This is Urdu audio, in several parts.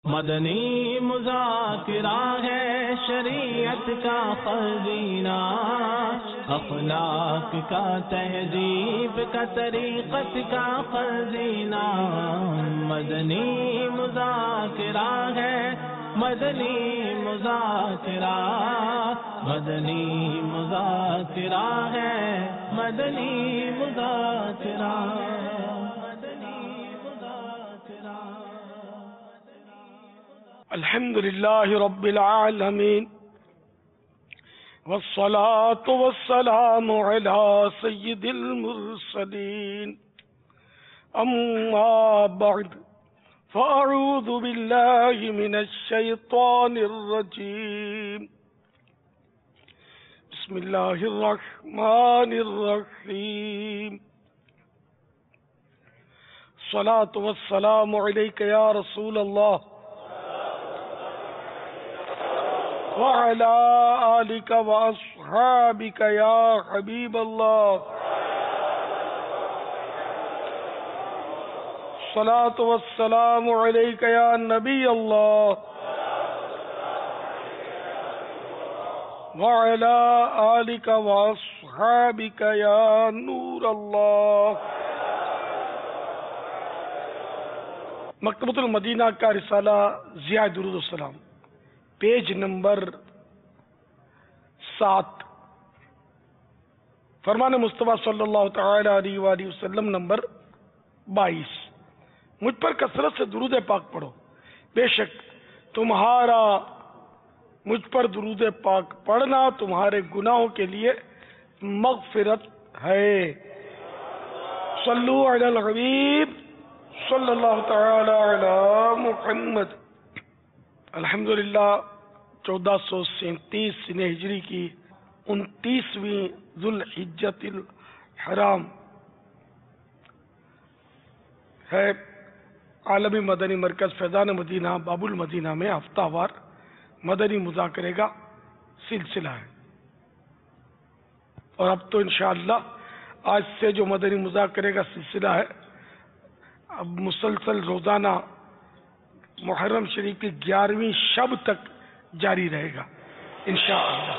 مدنی مذاکرہ ہے شریعت کا خزینہ، اخلاق کا تہذیب کا طریقت کا خزینہ۔ مدنی مذاکرہ ہے، مدنی مذاکرہ، مدنی مذاکرہ ہے، مدنی مذاکرہ۔ الحمد لله رب العالمين، والصلاة والسلام على سيد المرسلين، أما بعد فأعوذ بالله من الشيطان الرجيم، بسم الله الرحمن الرحيم، الصلاة والسلام عليك يا رسول الله وعلى آلك وأصحابك يا حبيب الله، الصلاة والسلام عليك يا نبي الله وعلى آلك وأصحابك يا نور الله۔ مکتبۃ المدینہ کا رسالہ ضیاء درود السلام، پیج نمبر 7، فرمان مصطفیٰ صلی اللہ تعالی علیہ وآلہ وسلم نمبر 22۔ مجھ پر کثرت سے درود پاک پڑھو، بے شک تمہارا مجھ پر درود پاک پڑھنا تمہارے گناہوں کے لیے مغفرت ہے۔ صلو علی الحبیب صلی اللہ تعالی علی محمد۔ الحمدللہ 1437 سنہ ہجری کی 29ویں ذوالحجۃ الحرام ہے۔ عالمی مدنی مرکز فیضان مدینہ باب المدینہ میں ہفتہ وار مدنی مذاکرے کا سلسلہ ہے، اور اب تو انشاءاللہ آج سے جو مدنی مذاکرے کا سلسلہ ہے اب مسلسل روزانہ محرم شریف کی 11ویں شب تک جاری رہے گا انشاءاللہ۔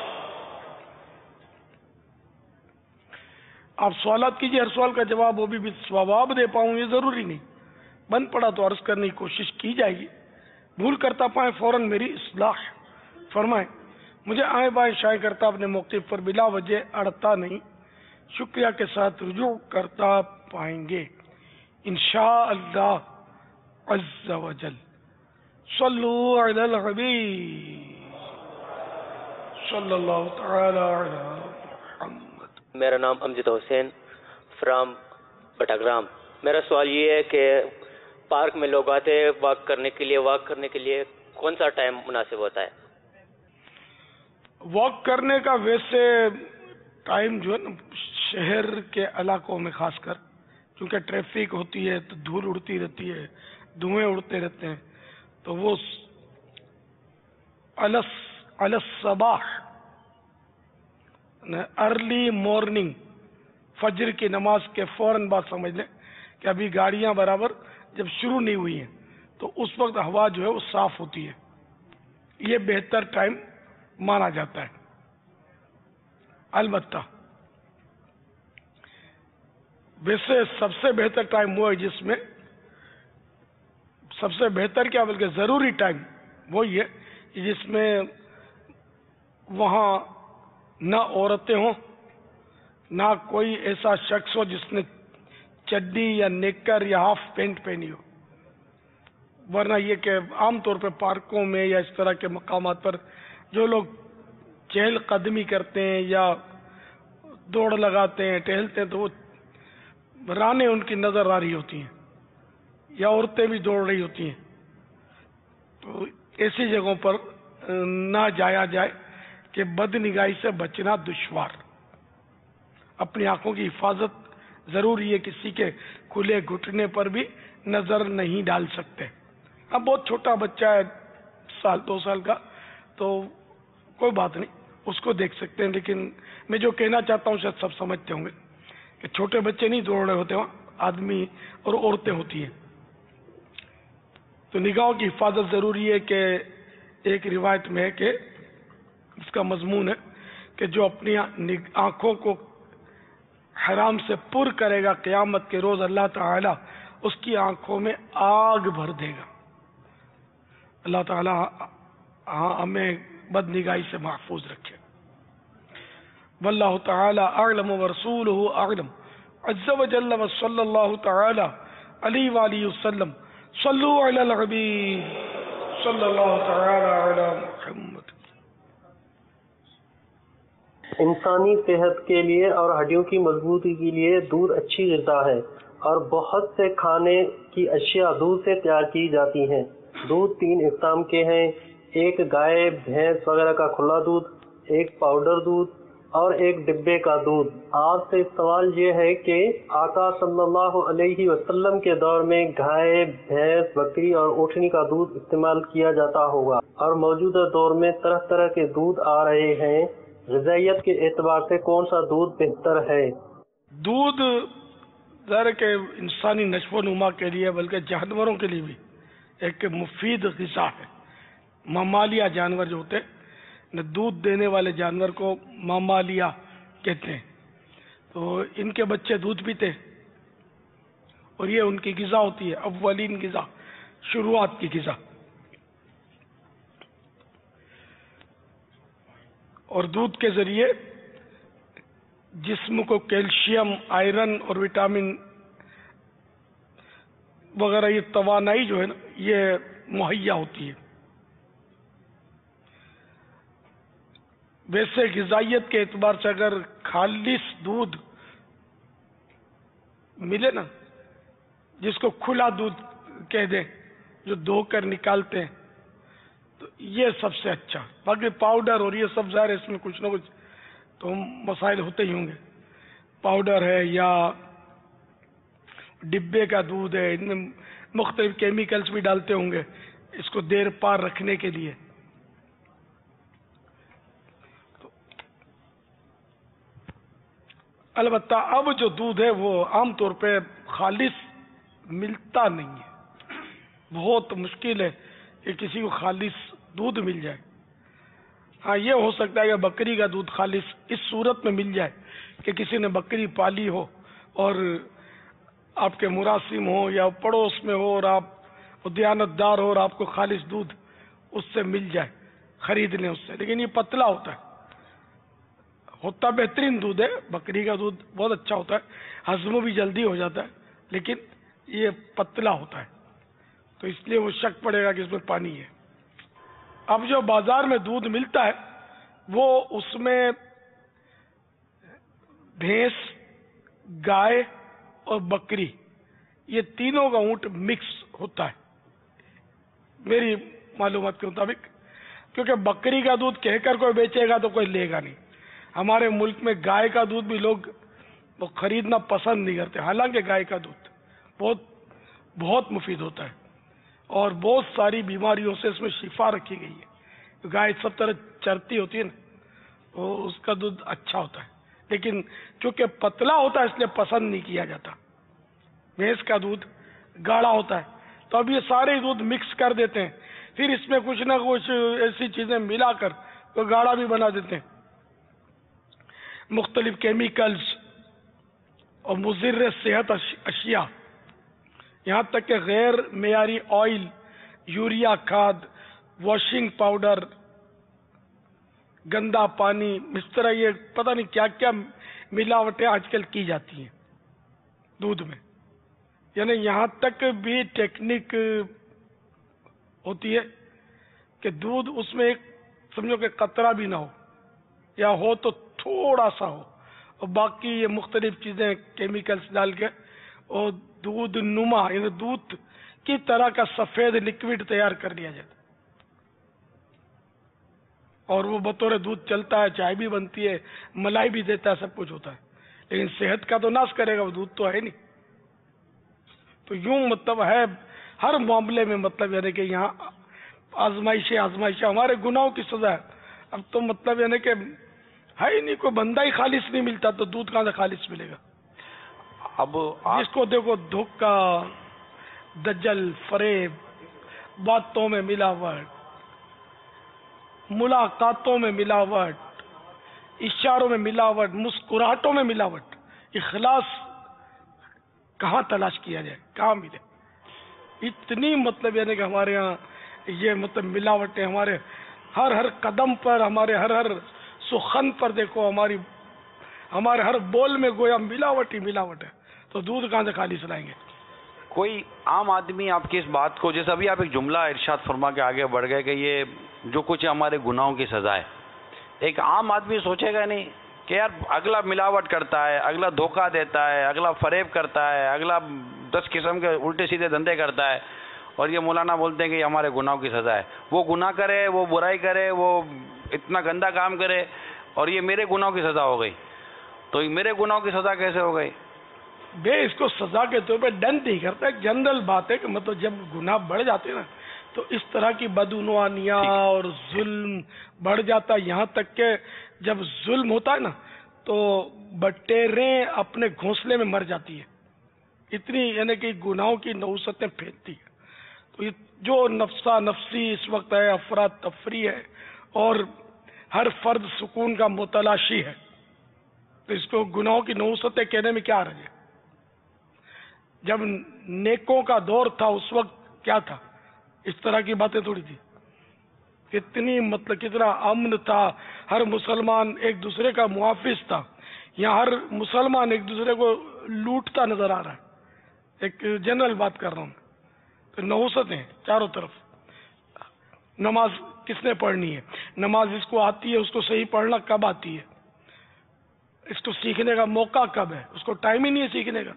آپ سوالات کیجئے، ہر سوال کا جواب وہ بھی ثواب دے پاؤں یہ ضروری نہیں، بن پڑا تو عرض کرنے کی کوشش کی جائے گی، بھول کرتا پائیں فوراً میری اصلاح فرمائیں۔ مجھے آئیں بائیں شائیں کرتا اپنے موقف پر بلا وجہ اڑتا نہیں، شکریہ کے ساتھ رجوع کرتا پائیں گے انشاءاللہ عز و جل۔ صلو علی الحبیب صلی اللہ تعالی علی محمد۔ میرا نام امجد حسین فرام بٹاگرام۔ میرا سوال یہ ہے کہ پارک میں لوگ آتے ہیں واک کرنے کے لیے کون سا ٹائم مناسب ہوتا ہے؟ واک کرنے کا ویسے ٹائم جو ہے نا شہر کے علاقوں میں خاص کر، کیونکہ ٹریفک ہوتی ہے تو دھول اڑتی رہتی ہے، دھوئیں اڑتے رہتے ہیں، تو وہ علی الصباح ارلی مارننگ فجر کی نماز کے فوراً بعد سمجھ لیں کہ ابھی گاڑیاں برابر جب شروع نہیں ہوئی ہیں تو اس وقت ہوا جو ہے وہ صاف ہوتی ہے، یہ بہتر ٹائم مانا جاتا ہے۔ البتہ ویسے سب سے بہتر ٹائم وہ ہے جس میں سب سے بہتر کیا بلکہ ضروری ٹائم وہی ہے جس میں وہاں نہ عورتیں ہوں، نہ کوئی ایسا شخص ہو جس نے چڈی یا نیکر یا ہاف پینٹ پہنی ہو، ورنہ یہ کہ عام طور پہ پارکوں میں یا اس طرح کے مقامات پر جو لوگ چہل قدمی کرتے ہیں یا دوڑ لگاتے ہیں ٹہلتے ہیں تو وہ رانیں ان کی نظر آ رہی ہوتی ہیں یا عورتیں بھی دوڑ رہی ہوتی ہیں، تو ایسی جگہوں پر نہ جایا جائے کہ بد نگاہی سے بچنا دشوار۔ اپنی آنکھوں کی حفاظت ضروری ہے، کسی کے کھلے گھٹنے پر بھی نظر نہیں ڈال سکتے۔ اب بہت چھوٹا بچہ ہے 1-2 سال کا تو کوئی بات نہیں، اس کو دیکھ سکتے ہیں، لیکن میں جو کہنا چاہتا ہوں شاید سب سمجھتے ہوں گے کہ چھوٹے بچے نہیں دوڑ رہے ہوتے، وہاں آدمی اور عورتیں ہوتی ہیں۔ تو نگاہوں کی حفاظت ضروری ہے کہ ایک روایت میں ہے کہ اس کا مضمون ہے کہ جو اپنی آنکھوں کو حرام سے پر کرے گا قیامت کے روز اللہ تعالی اس کی آنکھوں میں آگ بھر دے گا. اللہ تعالی ہمیں بد نگاہی سے محفوظ رکھے. واللہ تعالی اعلم ورسولہ اعلم عز وجل وصلی اللہ تعالی علیہ وآلہ وسلم. صلو علی الحبیب صلی اللہ تعالی علی محمد. انسانی صحت کے لیے اور ہڈیوں کی مضبوطی کے لیے دودھ اچھی غذا ہے اور بہت سے کھانے کی اشیاء دودھ سے تیار کی جاتی ہیں. دودھ 3 اقسام کے ہیں، ایک گائے بھینس وغیرہ کا کھلا دودھ، ایک پاؤڈر دودھ اور ایک ڈبے کا دودھ. آپ سے سوال یہ ہے کہ آقا صلی اللہ علیہ وسلم کے دور میں گائے بھینس بکری اور اونٹنی کا دودھ استعمال کیا جاتا ہوگا اور موجودہ دور میں طرح طرح کے دودھ آ رہے ہیں. غذائیت کے اعتبار سے کون سا دودھ بہتر ہے؟ دودھ ظاہر کہ انسانی نشو و نما کے لیے بلکہ جانوروں کے لیے بھی ایک مفید غذا ہے. ممالیہ جانور جو ہوتے ہیں، دودھ دینے والے جانور کو ممالیہ کہتے ہیں. تو ان کے بچے دودھ پیتے اور یہ ان کی غذا ہوتی ہے، اولین غذا، شروعات کی غذا. اور دودھ کے ذریعے جسم کو کیلشیم، آئرن اور وٹامن وغیرہ یہ توانائی جو ہے نا یہ مہیا ہوتی ہے. ویسے غذائیت کے اعتبار سے اگر خالص دودھ ملے نا، جس کو کھلا دودھ کہہ دیں، جو دھو کر نکالتے ہیں، تو یہ سب سے اچھا. باقی پاؤڈر اور یہ سب ظاہر اس میں کچھ نہ کچھ تو مسائل ہوتے ہی ہوں گے. پاؤڈر ہے یا ڈبے کا دودھ ہے، ان میں مختلف کیمیکلز بھی ڈالتے ہوں گے اس کو دیر پار رکھنے کے لیے. البتہ اب جو دودھ ہے وہ عام طور پہ خالص ملتا نہیں ہے. بہت مشکل ہے کہ کسی کو خالص دودھ مل جائے. ہاں یہ ہو سکتا ہے کہ بکری کا دودھ خالص اس صورت میں مل جائے کہ کسی نے بکری پالی ہو اور آپ کے مراسم ہو یا پڑوس میں ہو اور آپ دیانت دار ہو اور آپ کو خالص دودھ اس سے مل جائے، خرید لیں اس سے. لیکن یہ پتلا ہوتا بہترین دودھ ہے. بکری کا دودھ بہت اچھا ہوتا ہے، ہضم بھی جلدی ہو جاتا ہے، لیکن یہ پتلا ہوتا ہے تو اس لیے وہ شک پڑے گا کہ اس میں پانی ہے. اب جو بازار میں دودھ ملتا ہے وہ اس میں بھینس، گائے اور بکری یہ تینوں کا اونٹ مکس ہوتا ہے میری معلومات کے مطابق. کیونکہ بکری کا دودھ کہہ کر کوئی بیچے گا تو کوئی لے گا نہیں. ہمارے ملک میں گائے کا دودھ بھی لوگ وہ خریدنا پسند نہیں کرتے، حالانکہ گائے کا دودھ بہت مفید ہوتا ہے اور بہت ساری بیماریوں سے اس میں شفا رکھی گئی ہے. گائے سب طرح چرتی ہوتی ہے نا، وہ اس کا دودھ اچھا ہوتا ہے، لیکن چونکہ پتلا ہوتا ہے اس لیے پسند نہیں کیا جاتا. بھینس کا دودھ گاڑھا ہوتا ہے تو اب یہ سارے دودھ مکس کر دیتے ہیں، پھر اس میں کچھ نہ کچھ ایسی چیزیں ملا کر تو گاڑھا بھی بنا دیتے ہیں. مختلف کیمیکلز اور مضر صحت اشیاء، یہاں تک کہ غیر معیاری آئل، یوریا کھاد، واشنگ پاؤڈر، گندا پانی، اس طرح یہ پتہ نہیں کیا کیا ملاوٹیں آج کل کی جاتی ہیں دودھ میں. یعنی یہاں تک بھی ٹیکنیک ہوتی ہے کہ دودھ اس میں ایک سمجھو کہ قطرہ بھی نہ ہو، یا ہو تو تھوڑا سا ہو، اور باقی یہ مختلف چیزیں کیمیکلز ڈال کے اور دودھ نما یعنی دودھ کی طرح کا سفید لکوڈ تیار کر لیا جاتا اور وہ بطور دودھ چلتا ہے، چائے بھی بنتی ہے، ملائی بھی دیتا ہے، سب کچھ ہوتا ہے، لیکن صحت کا تو ناش کرے گا، وہ دودھ تو ہے نہیں. تو یوں مطلب ہے ہر معاملے میں، مطلب یعنی کہ یہاں آزمائش ہمارے گناہوں کی سزا ہے. اب تو مطلب یعنی کہ ہے ہی نہیں، کوئی بندہ ہی خالص نہیں ملتا تو دودھ کہاں سے خالص ملے گا. اب جس کو دیکھو دھوکہ، دجل، فریب، باتوں میں ملاوٹ، ملاقاتوں میں ملاوٹ، اشاروں میں ملاوٹ، مسکراہٹوں میں ملاوٹ. اخلاص کہاں تلاش کیا جائے، کہاں ملے؟ اتنی مطلب یعنی کہ ہمارے ہاں یہ مطلب ملاوٹیں ہمارے ہر قدم پر، ہمارے ہر سخن پر دیکھو، ہمارے ہر بول میں گویا ملاوٹ ہی ملاوٹ ہے. تو دودھ کہاں سے خالی سلائیں گے؟ کوئی عام آدمی آپ کی اس بات کو، جیسے ابھی آپ ایک جملہ ارشاد فرما کے آگے بڑھ گئے کہ یہ جو کچھ ہمارے گناہوں کی سزا ہے، ایک عام آدمی سوچے گا نہیں کہ یار اگلا ملاوٹ کرتا ہے، اگلا دھوکہ دیتا ہے، اگلا فریب کرتا ہے، اگلا 10 قسم کے الٹے سیدھے دھندے کرتا ہے، اور یہ مولانا بولتے ہیں کہ یہ ہمارے گناہوں کی سزا ہے. وہ گناہ کرے، وہ برائی کرے، وہ اتنا گندا کام کرے، اور یہ میرے گناہوں کی سزا ہو گئی. تو یہ میرے گناہوں کی سزا کیسے ہو گئی؟ اس کو سزا کے طور پہ ڈن نہیں کرتا. ایک جنرل بات ہے کہ مطلب جب گناہ بڑھ جاتے ہیں نا تو اس طرح کی بدعنوانیاں اور ظلم بڑھ جاتا ہے، یہاں تک کہ جب ظلم ہوتا ہے نا تو بٹیریں اپنے گھونسلے میں مر جاتی ہیں. اتنی یعنی کہ گناہوں کی نحوستیں پھیلتی ہیں. تو یہ جو نفسا نفسی اس وقت ہے، افراتفری ہے، اور ہر فرد سکون کا متلاشی ہے. تو اس کو گناہوں کی نحوستیں کہنے میں کیا حرج ہے؟ جب نیکوں کا دور تھا اس وقت کیا تھا؟ اس طرح کی باتیں تھوڑی تھی. کتنی مطلب کتنا امن تھا، ہر مسلمان ایک دوسرے کا محافظ تھا. یہاں ہر مسلمان ایک دوسرے کو لوٹتا نظر آ رہا ہے. ایک جنرل بات کر رہا ہوں. تو نحوستیں چاروں طرف. نماز کس نے پڑھنی ہے؟ نماز اس کو آتی ہے، اس کو صحیح پڑھنا کب آتی ہے؟ اس کو سیکھنے کا موقع کب ہے؟ اس کو ٹائم ہی نہیں ہے سیکھنے کا.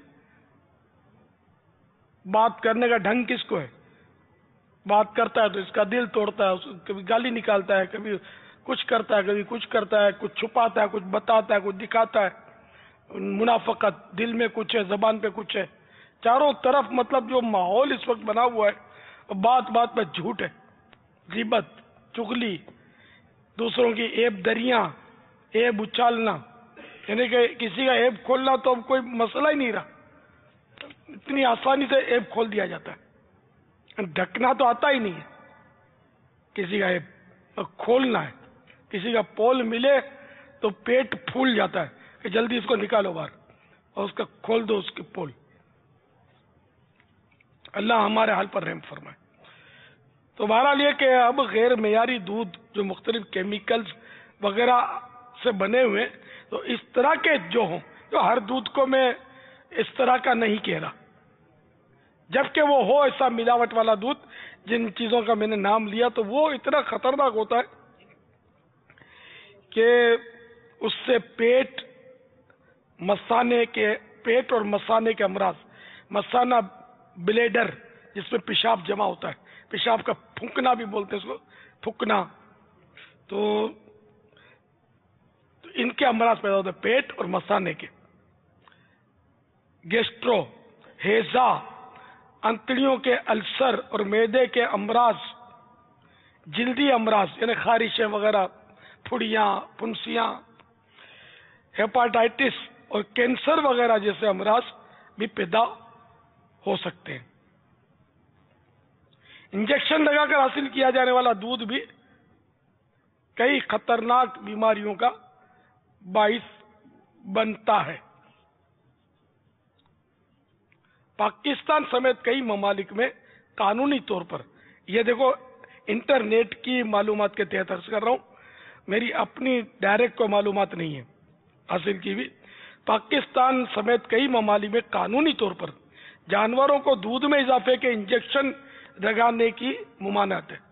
بات کرنے کا ڈھنگ کس کو ہے؟ بات کرتا ہے تو اس کا دل توڑتا ہے، کبھی گالی نکالتا ہے، کبھی کچھ کرتا ہے، کبھی کچھ کرتا ہے، کچھ چھپاتا ہے، کچھ بتاتا ہے، کچھ دکھاتا ہے. منافقت، دل میں کچھ ہے، زبان پہ کچھ ہے. چاروں طرف مطلب جو ماحول اس وقت بنا ہوا ہے، بات بات پہ جھوٹ ہے، غیبت، چغلی، دوسروں کی عیب دریاں، عیب اچالنا. یعنی کہ کسی کا عیب کھولنا تو اب کوئی مسئلہ ہی نہیں رہا. اتنی آسانی سے عیب کھول دیا جاتا ہے. ڈھکنا تو آتا ہی نہیں ہے کسی کا عیب، کھولنا ہے. کسی کا پول ملے تو پیٹ پھول جاتا ہے کہ جلدی اس کو نکالو باہر اور اس کا کھول دو اس کے پول. اللہ ہمارے حال پر رحم فرمائے. تو بہرحال یہ کہ اب غیر معیاری دودھ جو مختلف کیمیکلز وغیرہ سے بنے ہوئے، تو اس طرح کے جو ہوں، جو ہر دودھ کو میں اس طرح کا نہیں کہہ رہا، جبکہ وہ ہو ایسا ملاوٹ والا دودھ جن چیزوں کا میں نے نام لیا، تو وہ اتنا خطرناک ہوتا ہے کہ اس سے پیٹ اور مثانے کے امراض، مثانہ بلیڈر جس میں پیشاب جمع ہوتا ہے، پیشاب کا پھونکنا بھی بولتے ہیں اس کو، پھونکنا، تو ان کے امراض پیدا ہوتے ہیں، پیٹ اور مثانے کے. گیسٹرو، ہیضہ، انتڑیوں کے السر اور معدے کے امراض، جلدی امراض یعنی خارشیں وغیرہ، پھڑیاں، پھنسیاں، ہیپاٹائٹس اور کینسر وغیرہ جیسے امراض بھی پیدا ہو سکتے ہیں. انجیکشن لگا کر حاصل کیا جانے والا دودھ بھی کئی خطرناک بیماریوں کا باعث بنتا ہے. پاکستان سمیت کئی ممالک میں قانونی طور پر، یہ دیکھو انٹرنیٹ کی معلومات کے تحت عرض کر رہا ہوں، میری اپنی ڈائریکٹ کو معلومات نہیں ہے حاصل کی بھی، پاکستان سمیت کئی ممالک میں قانونی طور پر جانوروں کو دودھ میں اضافے کے انجیکشن لگانے کی ممانعت ہے.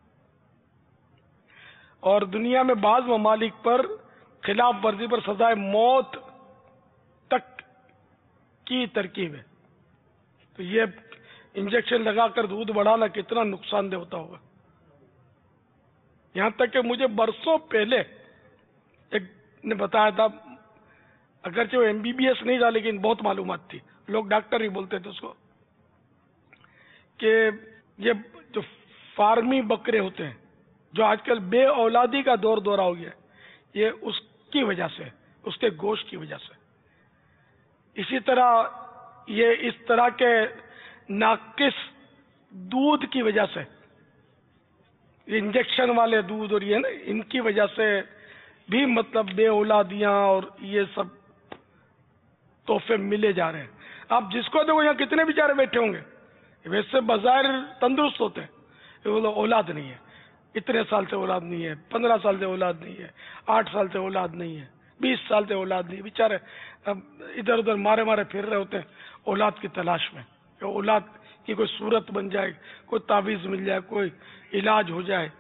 اور دنیا میں بعض ممالک پر خلاف ورزی پر سزائے موت تک کی ترکیب ہے. تو یہ انجیکشن لگا کر دودھ بڑھانا کتنا نقصان دہ ہوتا ہوگا. یہاں تک کہ مجھے برسوں پہلے ایک نے بتایا تھا، اگرچہ وہ MBBS نہیں تھا لیکن بہت معلومات تھی، لوگ ڈاکٹر ہی بولتے تھے اس کو، کہ یہ جو فارمی بکرے ہوتے ہیں جو آج کل بے اولادی کا دورہ ہو گیا، یہ اس کی وجہ سے، اس کے گوشت کی وجہ سے. اسی طرح یہ اس طرح کے ناقص دودھ کی وجہ سے، یہ انجیکشن والے دودھ اور یہ نا، ان کی وجہ سے بھی مطلب بے اولادیاں اور یہ سب تحفے ملے جا رہے ہیں. آپ جس کو دیکھو یہاں کتنے بیچارے بیٹھے ہوں گے، ویسے بظاہر تندرست ہوتے ہیں، وہ اولاد نہیں ہے، اتنے سال سے اولاد نہیں ہے، 15 سال سے اولاد نہیں ہے، 8 سال سے اولاد نہیں ہے، 20 سال سے اولاد نہیں ہے، بیچارے ادھر ادھر مارے مارے پھر رہے ہوتے ہیں اولاد کی تلاش میں، کہ اولاد کی کوئی صورت بن جائے، کوئی تعویذ مل جائے، کوئی علاج ہو جائے.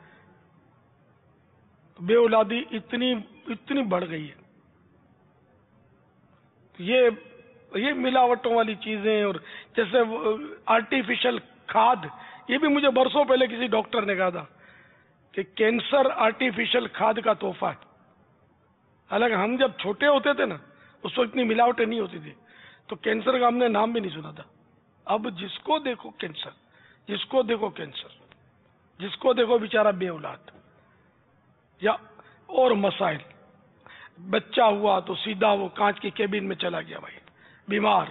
بے اولادی اتنی بڑھ گئی ہے. یہ ملاوٹوں والی چیزیں، اور جیسے آرٹیفیشل کھاد، یہ بھی مجھے برسوں پہلے کسی ڈاکٹر نے کہا تھا کہ کینسر آرٹیفیشل کھاد کا تحفہ ہے. حالانکہ ہم جب چھوٹے ہوتے تھے نا، اس وقت اتنی ملاوٹیں نہیں ہوتی تھی، تو کینسر کا ہم نے نام بھی نہیں سنا تھا. اب جس کو دیکھو کینسر، جس کو دیکھو کینسر، جس کو دیکھو بیچارہ بے اولاد یا اور مسائل. بچہ ہوا تو سیدھا وہ کانچ کی کیبن میں چلا گیا بھائی، بیمار،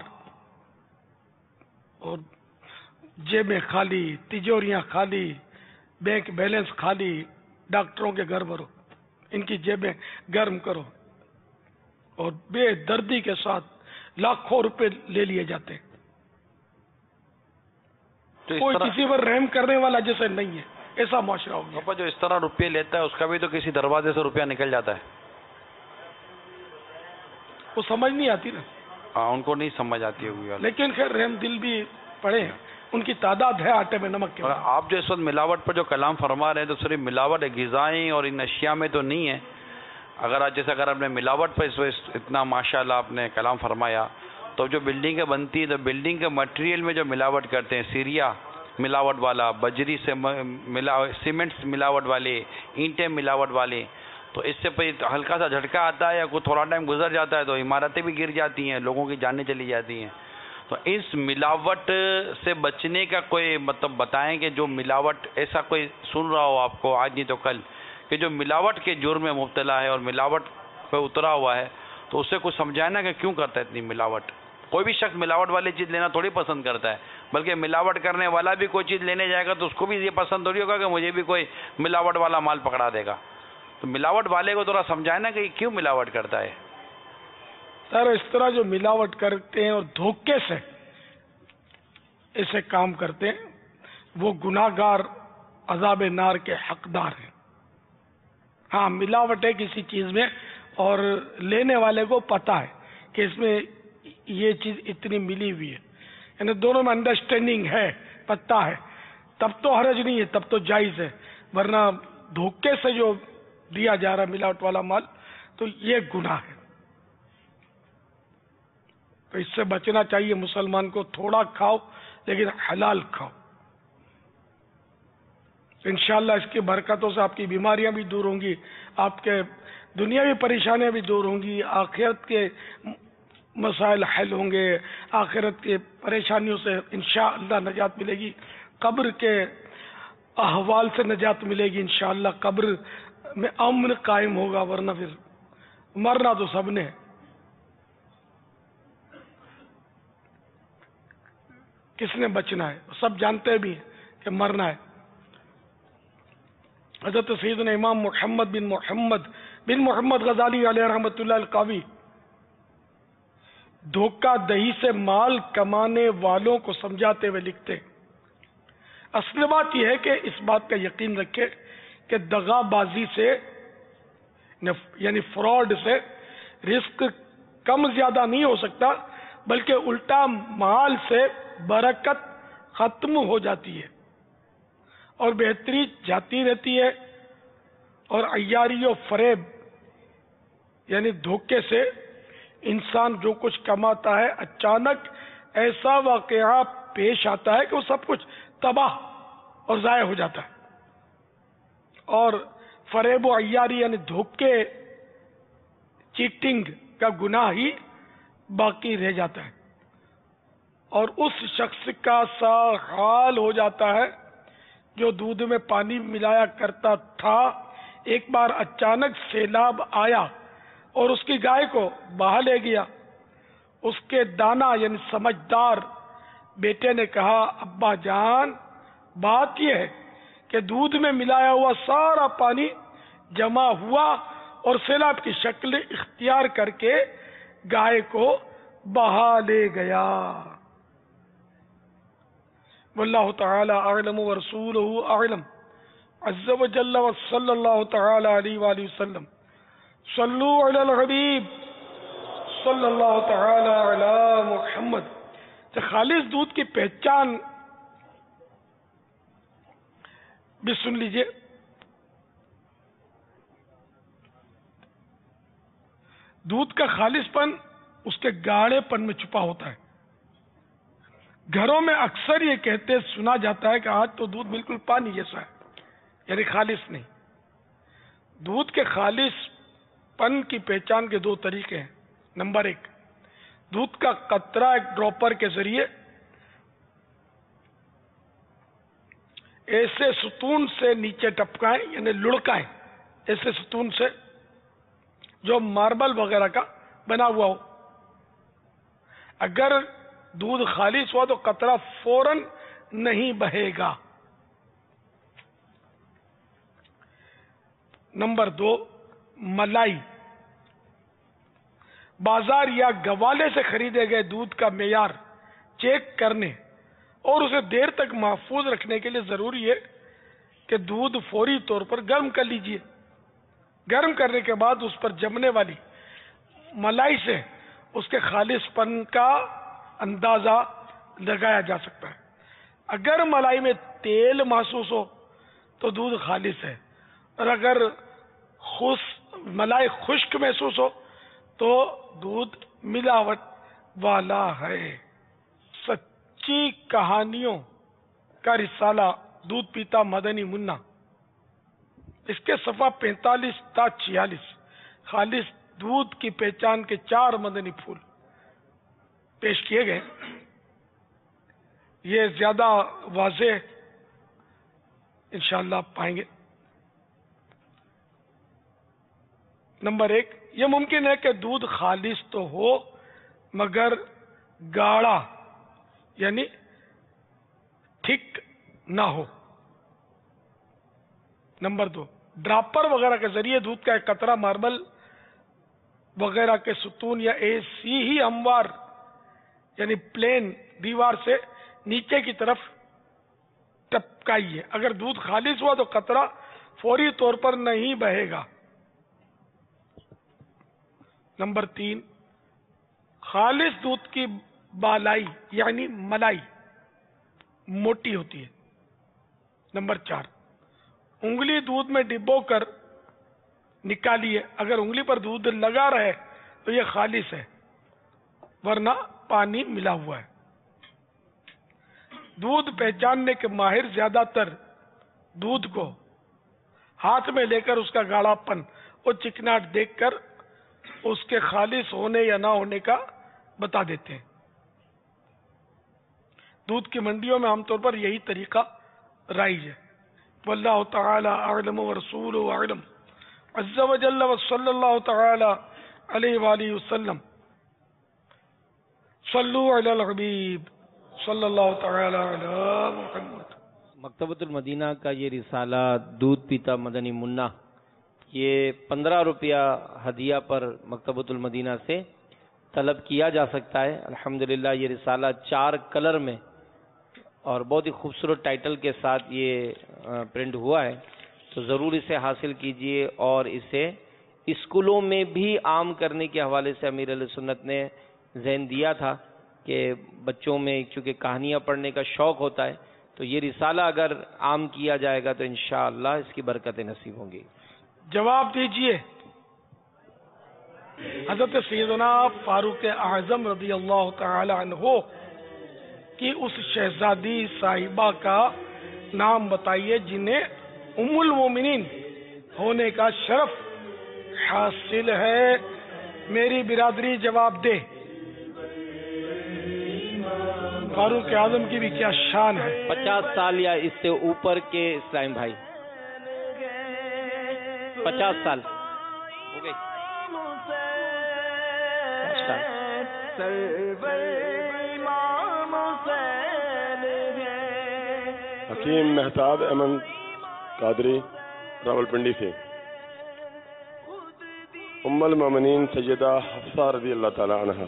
اور جیبیں خالی، تجوریاں خالی، بینک بیلنس خالی. ڈاکٹروں کے گھر بھرو، ان کی جیبیں گرم کرو، اور بے دردی کے ساتھ لاکھوں روپے لے لیے جاتے ہیں. کوئی کسی پر رحم کرنے والا جیسے نہیں ہے، ایسا معاشرہ ہو گیا. جو اس طرح روپے لیتا ہے اس کا بھی تو کسی دروازے سے روپیہ نکل جاتا ہے. وہ سمجھ نہیں آتی نا. ہاں، ان کو نہیں سمجھ آتی ہوگی. لیکن خیر رحم دل بھی پڑے ہیں، ان کی تعداد ہے آٹے میں نمک کے. آپ جو اس وقت ملاوٹ پر جو کلام فرما رہے ہیں تو صرف ملاوٹ غذائیں اور ان اشیاء میں تو نہیں ہے. اگر آپ نے ملاوٹ پر اس وقت اتنا ماشاءاللہ آپ نے کلام فرمایا، تو جو بلڈنگیں بنتی ہیں تو بلڈنگ کے مٹیریل میں جو ملاوٹ کرتے ہیں، سیریا ملاوٹ والا، بجری سے سیمنٹس ملاوٹ والے، اینٹیں ملاوٹ والے، تو اس سے پھر ہلکا سا جھٹکا آتا ہے یا کوئی تھوڑا ٹائم گزر جاتا ہے تو عمارتیں بھی گر جاتی ہیں، لوگوں کی جانیں چلی جاتی ہیں. تو اس ملاوٹ سے بچنے کا کوئی مطلب بتائیں کہ جو ملاوٹ، ایسا کوئی سن رہا ہو آپ کو آج نہیں تو کل، کہ جو ملاوٹ کے جرم میں مبتلا ہے اور ملاوٹ پہ اترا ہوا ہے، تو اسے کچھ سمجھائے نا کہ کیوں کرتا ہے اتنی ملاوٹ. کوئی بھی شخص ملاوٹ والی چیز لینا تھوڑی پسند کرتا ہے، بلکہ ملاوٹ کرنے والا بھی کوئی چیز لینے جائے گا تو اس کو بھی یہ پسند تھوڑی ہوگا کہ مجھے بھی کوئی ملاوٹ والا مال پکڑا دے گا. تو ملاوٹ والے کو تھوڑا سمجھائے نا کہ یہ کیوں ملاوٹ کرتا ہے. سر اس طرح جو ملاوٹ کرتے ہیں اور دھوکے سے ایسے کام کرتے ہیں، وہ گناہگار عذاب نار کے حقدار ہیں. ہاں، ملاوٹ ہے کسی چیز میں اور لینے والے کو پتا ہے کہ اس میں یہ چیز اتنی ملی ہوئی ہے، یعنی دونوں میں انڈرسٹینڈنگ ہے، پتا ہے، تب تو حرج نہیں ہے، تب تو جائز ہے. ورنہ دھوکے سے جو دیا جا رہا ملاوٹ والا مال، تو یہ گناہ ہے. تو اس سے بچنا چاہیے مسلمان کو. تھوڑا کھاؤ لیکن حلال کھاؤ. انشاءاللہ اس کی برکتوں سے آپ کی بیماریاں بھی دور ہوں گی، آپ کے دنیاوی پریشانیاں بھی دور ہوں گی، آخرت کے مسائل حل ہوں گے، آخرت کے پریشانیوں سے انشاءاللہ نجات ملے گی، قبر کے احوال سے نجات ملے گی انشاءاللہ، قبر میں امن قائم ہوگا. ورنہ پھر مرنا تو سب نے. کس نے بچنا ہے؟ سب جانتے بھی ہیں کہ مرنا ہے. حضرت سیدنا امام محمد بن محمد غزالی علیہ رحمۃ اللہ القاوی دھوکہ دہی سے مال کمانے والوں کو سمجھاتے ہوئے لکھتے ہیں، اصل بات یہ ہے کہ اس بات کا یقین رکھے کہ دغا بازی سے یعنی فراڈ سے رزق کم زیادہ نہیں ہو سکتا، بلکہ الٹا مال سے برکت ختم ہو جاتی ہے اور بہتری جاتی رہتی ہے. اور عیاری و فریب یعنی دھوکے سے انسان جو کچھ کماتا ہے، اچانک ایسا واقعہ پیش آتا ہے کہ وہ سب کچھ تباہ اور ضائع ہو جاتا ہے. اور فریب و عیاری یعنی دھوکے، چیٹنگ کا گناہ ہی باقی رہ جاتا ہے. اور اس شخص کا سا حال ہو جاتا ہے جو دودھ میں پانی ملایا کرتا تھا، ایک بار اچانک سیلاب آیا اور اس کی گائے کو بہا لے گیا. اس کے دانا یعنی سمجھدار بیٹے نے کہا، ابا جان بات یہ ہے کہ دودھ میں ملایا ہوا سارا پانی جمع ہوا اور سیلاب کی شکل اختیار کر کے گائے کو بہا لے گیا. واللہ تعالی اعلم ورسولہ اعلم عز وجل وصلی اللہ تعالی علیہ وآلہ وسلم. صلو علی الحبیب صلی اللہ تعالی علی محمد. خالص دودھ کی پہچان بھی سن لیجئے. دودھ کا خالص پن اس کے گاڑھے پن میں چھپا ہوتا ہے. گھروں میں اکثر یہ کہتے سنا جاتا ہے کہ آج تو دودھ بالکل پانی جیسا ہے، یعنی خالص نہیں. دودھ کے خالص پن کی پہچان کے دو طریقے ہیں. نمبر 1، دودھ کا قطرہ ایک ڈراپر کے ذریعے ایسے ستون سے نیچے ٹپکائیں، یعنی لڑکائیں ایسے ستون سے جو ماربل وغیرہ کا بنا ہوا ہو. اگر دودھ خالص ہوا تو قطرہ فوراً نہیں بہے گا. نمبر 2، ملائی. بازار یا گوالے سے خریدے گئے دودھ کا معیار چیک کرنے اور اسے دیر تک محفوظ رکھنے کے لیے ضروری ہے کہ دودھ فوری طور پر گرم کر لیجئے. گرم کرنے کے بعد اس پر جمنے والی ملائی سے اس کے خالص پن کا اندازہ لگایا جا سکتا ہے. اگر ملائی میں تیل محسوس ہو تو دودھ خالص ہے، اور اگر ملائی خشک محسوس ہو تو دودھ ملاوٹ والا ہے. سچی کہانیوں کا رسالہ دودھ پیتا مدنی منا، اس کے صفحہ 45 تا 46 خالص دودھ کی پہچان کے 4 مدنی پھول پیش کیے گئے. یہ زیادہ واضح انشاءاللہ پائیں گے. نمبر 1، یہ ممکن ہے کہ دودھ خالص تو ہو مگر گاڑھا یعنی ٹھیک نہ ہو. نمبر 2، ڈراپر وغیرہ کے ذریعے دودھ کا ایک قطرہ ماربل وغیرہ کے ستون یا ایسی ہی ہموار یعنی پلین دیوار سے نیچے کی طرف ٹپکائیے. اگر دودھ خالص ہوا تو قطرہ فوری طور پر نہیں بہے گا. نمبر 3، خالص دودھ کی بالائی یعنی ملائی موٹی ہوتی ہے. نمبر 4، انگلی دودھ میں ڈبو کر نکالیے. اگر انگلی پر دودھ لگا رہے تو یہ خالص ہے، ورنہ پانی ملا ہوا ہے. دودھ پہچاننے کے ماہر زیادہ تر دودھ کو ہاتھ میں لے کر اس کا گاڑھا پن اور چکناٹ دیکھ کر اس کے خالص ہونے یا نہ ہونے کا بتا دیتے ہیں. دودھ کی منڈیوں میں عام طور پر یہی طریقہ رائج ہے. واللہ تعالی اعلم ورسولہ اعلم عز وجل وصلی اللہ تعالی علیہ وآلہ وسلم. صلو علی الحبیب صلی اللہ تعالی علی محمد. مکتبۃ المدینہ کا یہ رسالہ دودھ پیتا مدنی منا، یہ 15 روپیہ ہدیہ پر مکتبۃ المدینہ سے طلب کیا جا سکتا ہے. الحمدللہ یہ رسالہ 4 کلر میں اور بہت ہی خوبصورت ٹائٹل کے ساتھ یہ پرنٹ ہوا ہے، تو ضرور اسے حاصل کیجئے. اور اسے اسکولوں میں بھی عام کرنے کے حوالے سے امیر علیہ سنت نے ذہن دیا تھا کہ بچوں میں چونکہ کہانیاں پڑھنے کا شوق ہوتا ہے، تو یہ رسالہ اگر عام کیا جائے گا تو انشاءاللہ اس کی برکتیں نصیب ہوں گی. جواب دیجئے. حضرت سیدنا فاروق اعظم رضی اللہ تعالی عنہ کی اس شہزادی صاحبہ کا نام بتائیے جنہیں ام المومنین ہونے کا شرف حاصل ہے. میری برادری جواب دے. فاروق اعظم کی بھی کیا شان ہے. 50 سال یا اس سے اوپر کے اسلام بھائی، 50 سال ہو گئی. وسیم مہتاب احمد قادری راولپنڈی سے، ام المومنین سیدہ حفصہ رضی اللہ تعالی عنہا۔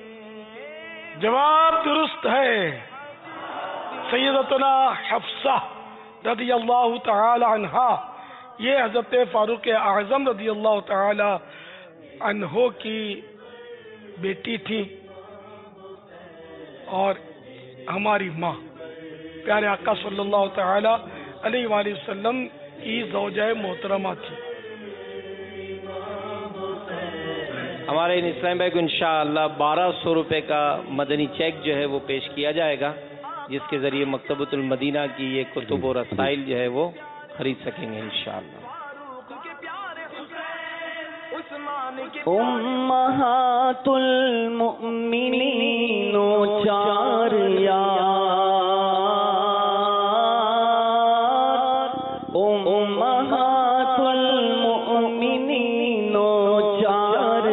جواب درست ہے، سیدتنا حفصہ رضی اللہ تعالی عنہا یہ حضرت فاروق اعظم رضی اللہ تعالی عنہ کی بیٹی تھی اور ہماری ماں پیارے آقا صلی اللہ تعالی علیہ وآلہ وسلم کی زوجہ محترمہ تھی۔ ہمارے ان اسلام بھائی کو انشاءاللہ 1200 روپے کا مدنی چیک جو ہے وہ پیش کیا جائے گا، جس کے ذریعے مکتبۃ المدینہ کی یہ کتب و رسائل جو ہے وہ خرید سکیں گے انشاءاللہ۔ امہات المؤمنین چار یار، امہات المؤمنین چار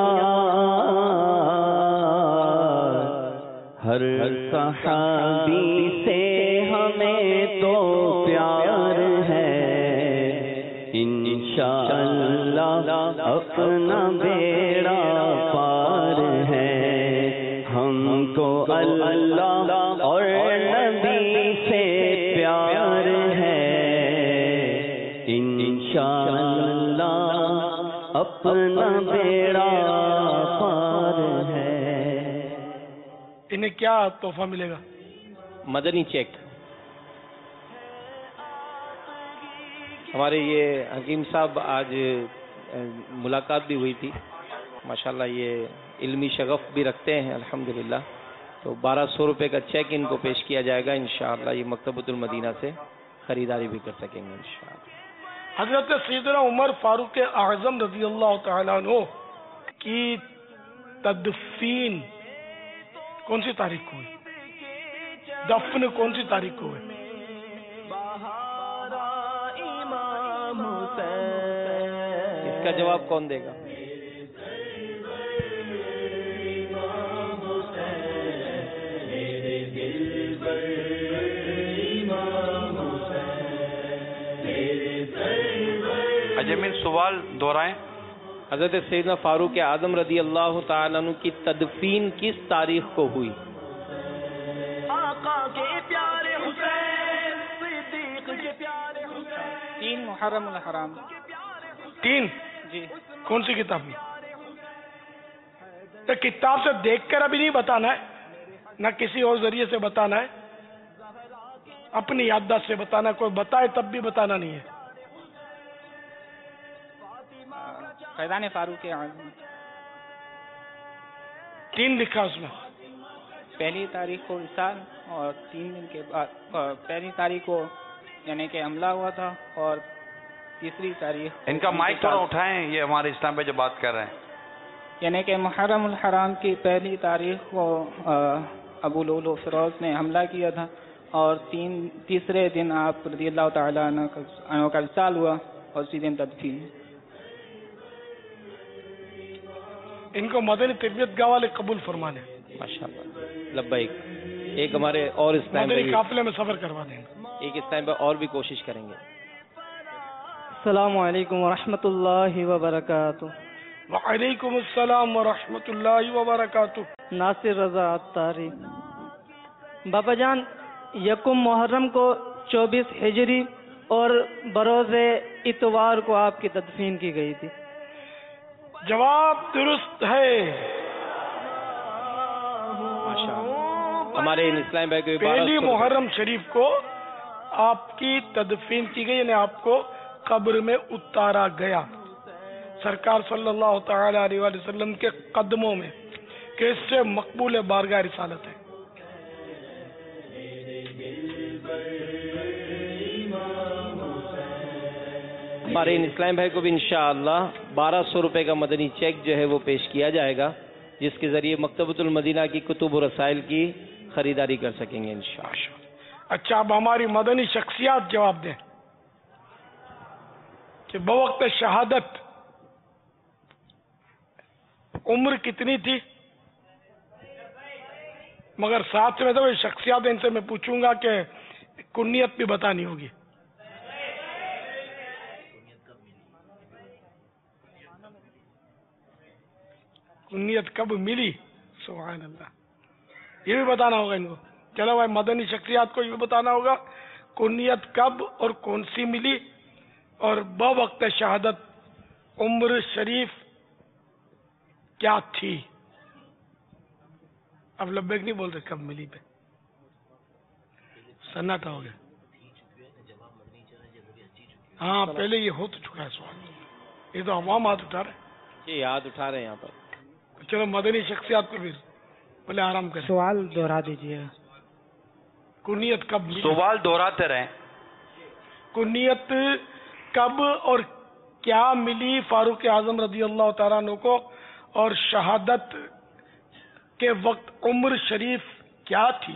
یار، ہر صحابی سے ہمیں تو پیار ہے، انشاءاللہ اپنا بیڑا پار ہے، ہم کو اللہ اور نبی سے پیار ہے، انشاءاللہ اپنا بیڑا پار ہے۔ انہیں کیا تحفہ ملے گا؟ مدنی چیک۔ ہمارے یہ حکیم صاحب آج ملاقات بھی ہوئی تھی، ماشاءاللہ یہ علمی شغف بھی رکھتے ہیں الحمدللہ، تو 1200 روپے کا چیک ان کو پیش کیا جائے گا انشاءاللہ، یہ مکتبۃ المدینہ سے خریداری بھی کر سکیں گے انشاءاللہ۔ حضرت سیدنا عمر فاروق اعظم رضی اللہ تعالیٰ عنہ کی تدفین کون سی تاریخ کو ہوئی؟ دفن کون سی تاریخ کو ہوئی؟ اس کا جواب کون دے گا؟ اجمل سوال دہرائیں۔ حضرت سیدنا فاروق اعظم رضی اللہ تعالیٰ عنہ کی تدفین کس تاریخ کو ہوئی؟ آقا کے پیارے حسین، صدیق کے پیارے حسین، 3 محرم الحرام۔ 3 جی کون سی کتاب میں؟ تو کتاب سے دیکھ کر ابھی نہیں بتانا ہے، نہ کسی اور ذریعے سے بتانا ہے، اپنی یادداشت سے بتانا ہے، کوئی بتائے تب بھی بتانا نہیں ہے۔ فیضان فاروق اعظم 3 لکھا اس میں۔ پہلی تاریخ کو وصال اور 3 دن کے بعد پہلی تاریخ کو یعنی کہ حملہ ہوا تھا اور تیسری تاریخ ان کا مائک تھوڑا اٹھائیں، یہ ہمارے اسلام پہ جو بات کر رہے ہیں۔ یعنی کہ محرم الحرام کی پہلی تاریخ کو ابو لولو فیروز نے حملہ کیا تھا اور تیسرے دن آپ رضی اللہ تعالیٰ عنہ کا وصال ہوا اور اسی دن تدفین۔ ان کو مدنی تربیت گاہ والے قبول فرمانے، ماشاءاللہ لبیک۔ ایک ہمارے اور اسلام مدنی بھائی، قافلے میں سفر کروا دیں گے۔ ایک اسلام بھائی اور بھی کوشش کریں گے۔ السلام علیکم ورحمۃ اللہ وبرکاتہ۔ وعلیکم السلام ورحمۃ اللہ وبرکاتہ۔ ناصر رضا عطاری۔ بابا جان، یکم محرم کو 24 ہجری اور بروز اتوار کو آپ کی تدفین کی گئی تھی۔ جواب درست ہے۔ ہمارے ان اسلام بھائی کو بھی پہلی 1200 محرم شریف کو آپ کی تدفین کی گئی، یعنی آپ کو قبر میں اتارا گیا سرکار صلی اللہ تعالی علیہ وآلہ وسلم کے قدموں میں، کہ اس سے مقبول بارگاہ رسالت ہے۔ ہمارے ان اسلام بھائی کو بھی انشاءاللہ 1200 روپے کا مدنی چیک جو ہے وہ پیش کیا جائے گا، جس کے ذریعے مکتبۃ المدینہ کی کتب و رسائل کی خریداری کر سکیں گے انشاءاللہ۔ اچھا، اب ہماری مدنی شخصیات جواب دیں کہ بوقت شہادت عمر کتنی تھی؟ مگر ساتھ میں تو شخصیات ان سے میں پوچھوں گا کہ कुन्नियत भी बतानी होगी। कुन्नियत कब मिली, सुभान अल्लाह, ये भी बताना होगा इनको। चलो भाई, मदनी शख्सियात को ये भी बताना होगा कुन्नियत कब और कौन सी मिली, और बवक्त शहादत उम्र शरीफ क्या थी। अब लब्बैक नहीं बोल रहे, कब मिली पे सन्नाटा हो गया। हाँ, पहले ये हो तो चुका है सवाल, ये तो अवाम हाथ उठा रहे, ये याद उठा रहे हैं यहाँ पर। चलो मदनी शख्सियात को फिर बोले आराम करें। सवाल दोहरा दीजिएगा। कुन्नियत कब मिली? सवाल दोहराते रहे। कुन्नियत कब और क्या मिली फारूक आजम रजी अल्लाह तआला अन्हु को, और शहादत के वक्त उम्र शरीफ क्या थी?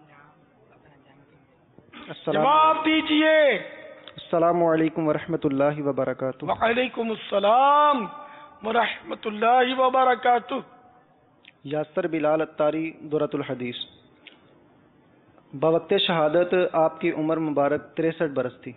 जवाब दीजिए। अस्सलामु अलैकुम वरहमतुल्लाहि वबरकातुहू। वालेकुम अस्सलाम वरहमतुल्लाहि वबरकातुहू। यासर बिलाल अत्तारी, दुरतुल हदीस। बवक्त शहादत आपकी उम्र मुबारक 63 बरस थी।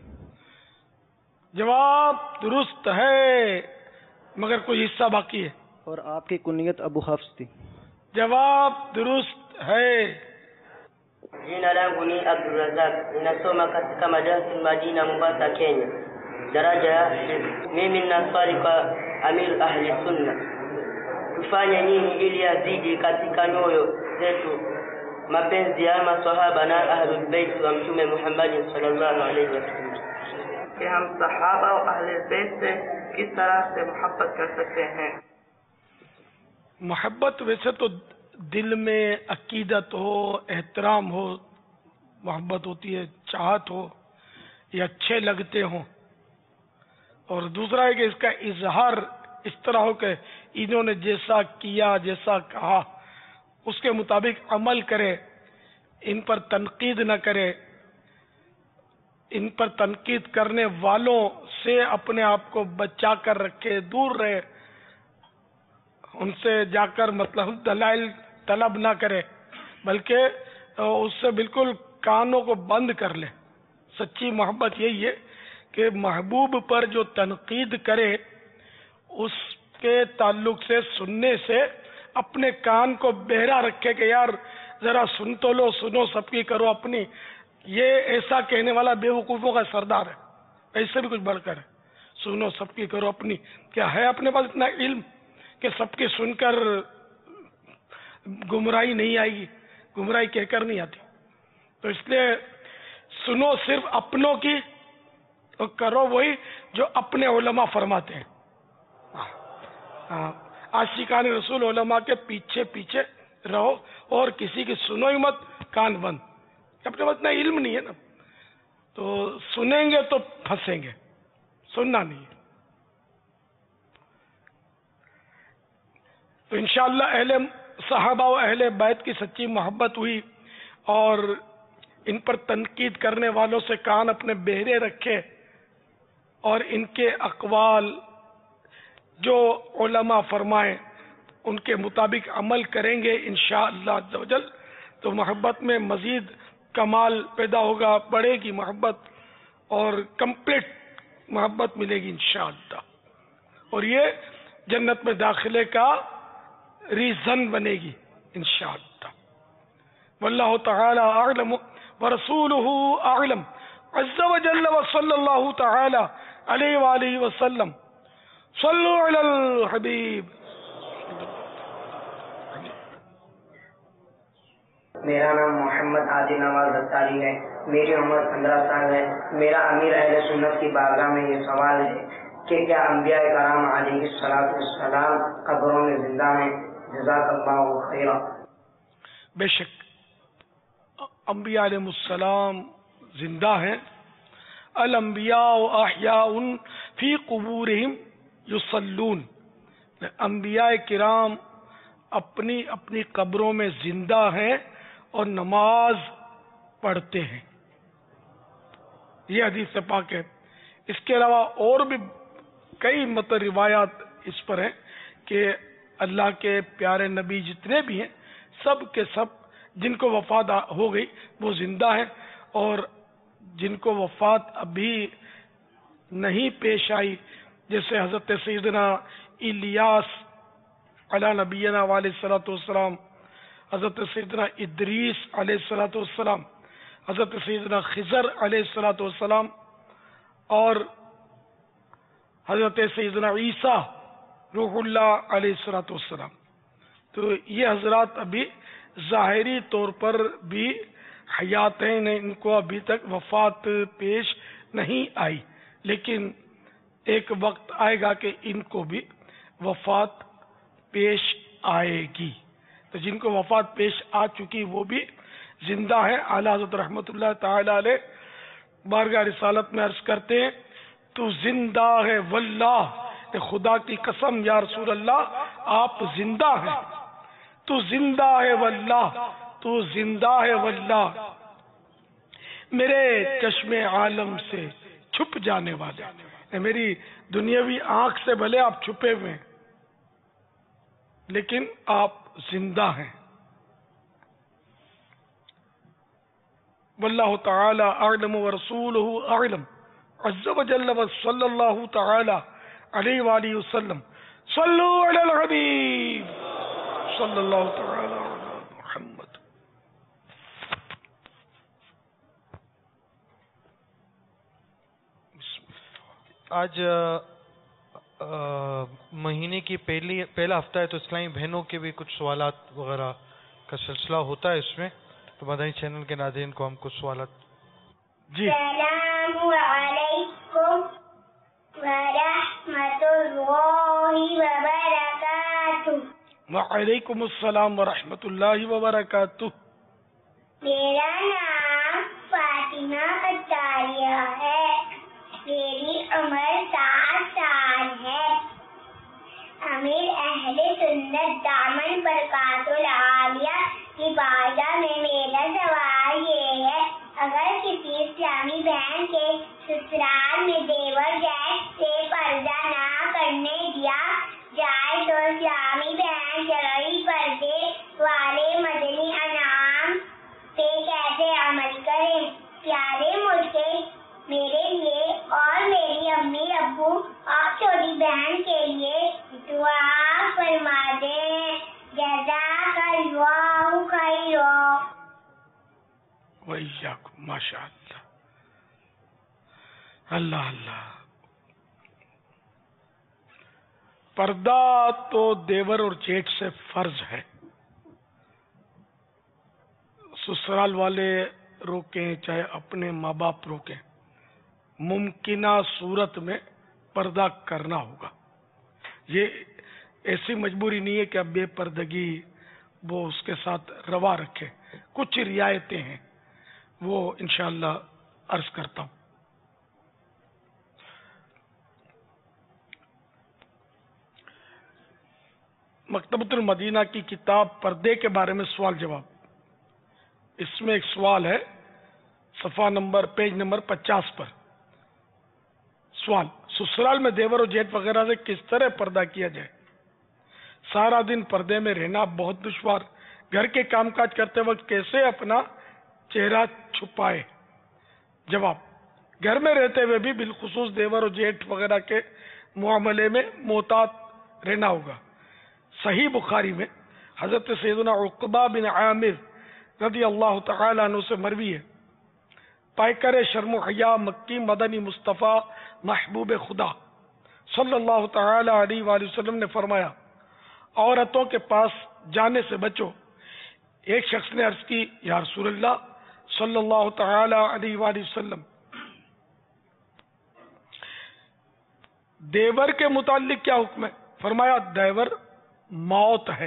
जवाब दुरुस्त है, मगर कोई हिस्सा बाकी है। और आपकी कुनियत अबू हफ्स थी। जवाब दुरुस्त है। Jina langu ni Abdul Razak, ninasoma katika madrasa Madina Mombasa, Kenya. Daraja mimi ninaswali kwa Amir Ahli Sunna. Tufanye nini ili azidi katika nyoyo zetu mapenzi ya maswahaba na Ahlul Bait wa Mtume Muhammad sallallahu alaihi wasallam? कि हम सहाबा और अहले बैत से किस तरह से मोहब्बत कर सकते हैं? मोहब्बत वैसे तो दिल में अकीदत हो, एहतराम हो, मोहब्बत होती है, चाहत हो, ये अच्छे लगते हों। और दूसरा है कि इसका इजहार इस तरह हो कि इन्होंने जैसा किया, जैसा कहा, उसके मुताबिक अमल करे, इन पर तनकीद न करे, इन पर तनकीद करने वालों से अपने आप को बचा कर रखे, दूर रहे, उनसे जाकर मतलब दलाइल तलब ना करे, बल्कि उससे बिल्कुल कानों को बंद कर ले। सच्ची मोहब्बत यही है कि महबूब पर जो तनकीद करे उसके ताल्लुक से सुनने से अपने कान को बहरा रखे कि यार जरा सुन तो लो, सुनो सबकी करो अपनी। ये ऐसा कहने वाला बेवकूफ़ों का सरदार है, ऐसे भी कुछ बढ़कर है। सुनो सबकी करो अपनी, क्या है अपने पास इतना इल्म कि सबकी सुनकर गुमराही नहीं आएगी? गुमराही कहकर नहीं आती। तो इसलिए सुनो सिर्फ अपनों की और करो वही जो अपने उलमा फरमाते हैं। आशिकान रसूल उलमा के पीछे पीछे रहो और किसी की सुनो ही मत, कान बंद। अपने पास इतना इल्म नहीं है ना, तो सुनेंगे तो फंसेंगे, सुनना नहीं है। तो इंशाअल्लाह अहले सहाबा व अहले बैत की सच्ची मोहब्बत हुई और इन पर तनकीद करने वालों से कान अपने बहरे रखे और इनके अक़वाल जो उलमा फरमाएं उनके मुताबिक अमल करेंगे इंशाअल्लाह अज़्ज़ व जल, तो मोहब्बत में मज़ीद कमाल पैदा होगा, बढ़ेगी मोहब्बत और कंप्लीट मोहब्बत मिलेगी इंशाअल्लाह। और ये जन्नत में दाखिले का रीज़न बनेगी इंशाअल्लाह। वल्लाहु तआला अअलम व रसूलुहु अअलम अज़्ज़ व जल्ल व सल्लल्लाहु तआला अलैहि व आलिहि व सल्लम। सल्लु अलल हबीब। मेरा नाम मोहम्मद आदिल नवाज अत्तारी है। मेरी उम्र 15 साल है। मेरा अमीर अहले सुन्नत की बारगाह में ये सवाल है कि क्या अंबिया कराम अलैहिस्सलाम कब्रों में जिंदा हैं? जज़ाकल्लाहु खैरा। बेशक अंबिया अलैहिस्सलाम जिंदा हैं। अल अंबिया अहयाउन फी कुबूरिहिम युसल्लून। अंबिया किराम अपनी अपनी कब्रों में जिंदा हैं और नमाज पढ़ते हैं। ये हदीस पाक है। इसके अलावा और भी कई मतलब रिवायात इस पर हैं कि अल्लाह के प्यारे नबी जितने भी हैं सब के सब जिनको वफात हो गई वो जिंदा हैं और جن کو وفات ابھی نہیں پیش آئی، جیسے حضرت سیدنا الیاس علی نبینا علیہ الصلوۃ والسلام، حضرت سیدنا ادریس علیہ الصلوۃ والسلام، حضرت سیدنا خضر علیہ الصلوۃ والسلام، اور حضرت سیدنا عیسیٰ روح اللہ علیہ الصلوۃ والسلام. تو یہ حضرات ابھی ظاہری طور پر بھی حیات ہیں، ان کو ابھی تک وفات پیش نہیں آئی، لیکن ایک وقت آئے گا کہ ان کو بھی وفات پیش آئے گی. تو جن کو وفات پیش آ چکی وہ بھی زندہ ہیں. اعلیٰ حضرت رحمۃ اللہ تعالی علیہ بارگاہ رسالت میں عرض کرتے ہیں تو زندہ ہے واللہ، خدا کی قسم یا رسول اللہ آپ زندہ ہیں، تو زندہ ہے واللہ، تو زندہ ہے واللہ، میرے چشم عالم سے چھپ جانے والے. میری دنیاوی آنکھ سے بھلے آپ چھپے ہوئے ہیں لیکن آپ زندہ ہیں. واللہ تعالی اعلم ورسولہ اعلم عز وجل وصلی اللہ تعالی علیہ وآلہ وسلم. صلو علی الحبیب صلی اللہ تعالی علی محمد. آج مہینے کی پہلا ہفتہ ہے تو اسلامی بہنوں کے بھی کچھ سوالات وغیرہ کا سلسلہ ہوتا ہے اس میں، تو مدنی چینل کے ناظرین کو ہم کچھ سوالات. جی السلام علیکم ورحمۃ اللہ وبرکاتہ. وعلیکم السلام ورحمۃ اللہ وبرکاتہ. میرا نام فاطمہ اتاریہ ہے، میری عمر 7 سال ہے. امیر اہل سنت دامن برکات العالیہ کی بارگاہ میں میرا سوال یہ ہے، اگر کسی اسلامی بہن کے سسرال میں دیور جیٹ سے پردہ نہ کرنے دیا جائے تو اسلامی بہن شرعی پردے والے مدنی انعام پہ کیسے عمل کریں؟ پیارے مجھے، میرے لیے اور میری امی ابو اور چھوٹی بہن کے لیے دعا فرما دیں. جزاک اللہ خیرا. وإیاکم. ماشاء اللہ. اللہ اللہ. پردہ تو دیور اور جیٹھ سے فرض ہے، سسرال والے روکیں چاہے اپنے ماں باپ روکیں، ممکنہ صورت میں پردہ کرنا ہوگا. یہ ایسی مجبوری نہیں ہے کہ اب بے پردگی وہ اس کے ساتھ روا رکھے، کچھ رعایتیں ہیں وہ انشاءاللہ عرض کرتا ہوں. مکتبۃ المدینہ کی کتاب پردے کے بارے میں سوال جواب. اس میں ایک سوال ہے صفحہ نمبر پیج نمبر 50 پر. سوال: سسرال میں دیور و جیٹ وغیرہ سے کس طرح پردہ کیا جائے؟ سارا دن پردے میں رہنا بہت دشوار، گھر کے کام کاج کرتے وقت کیسے اپنا چہرہ چھپائے؟ جواب: گھر میں رہتے ہوئے بھی بالخصوص دیور و جیٹ وغیرہ کے معاملے میں محتاط رہنا ہوگا. صحیح بخاری میں حضرت سیدنا عقبہ بن عامر رضی اللہ تعالی عنہ سے مروی ہے، پائکر شرم و حیا مکی مدنی مصطفیٰ محبوب خدا صلی اللہ تعالی علیہ وآلہ وسلم نے فرمایا، عورتوں کے پاس جانے سے بچو. ایک شخص نے عرض کی، یا رسول اللہ صلی اللہ تعالی علیہ وآلہ وسلم، دیور کے متعلق کیا حکم ہے؟ فرمایا، دیور موت ہے.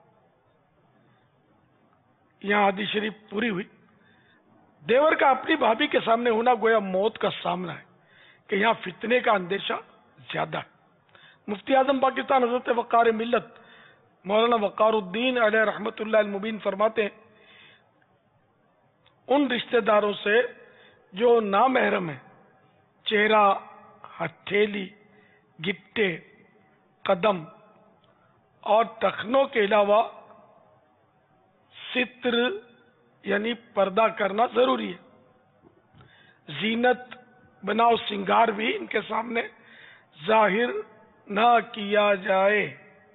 یہاں حدیث شریف پوری ہوئی. دیور کا اپنی بھابھی کے سامنے ہونا گویا موت کا سامنا ہے کہ یہاں فتنے کا اندیشہ زیادہ ہے. مفتی اعظم پاکستان حضرت وقار ملت مولانا وقار الدین علیہ رحمت اللہ المبین فرماتے ہیں، ان رشتہ داروں سے جو نامحرم ہیں، چہرہ، ہتھیلی، گٹے، قدم اور ٹخنوں کے علاوہ ستر یعنی پردہ کرنا ضروری ہے. زینت بناؤ سنگار بھی ان کے سامنے ظاہر نہ کیا جائے.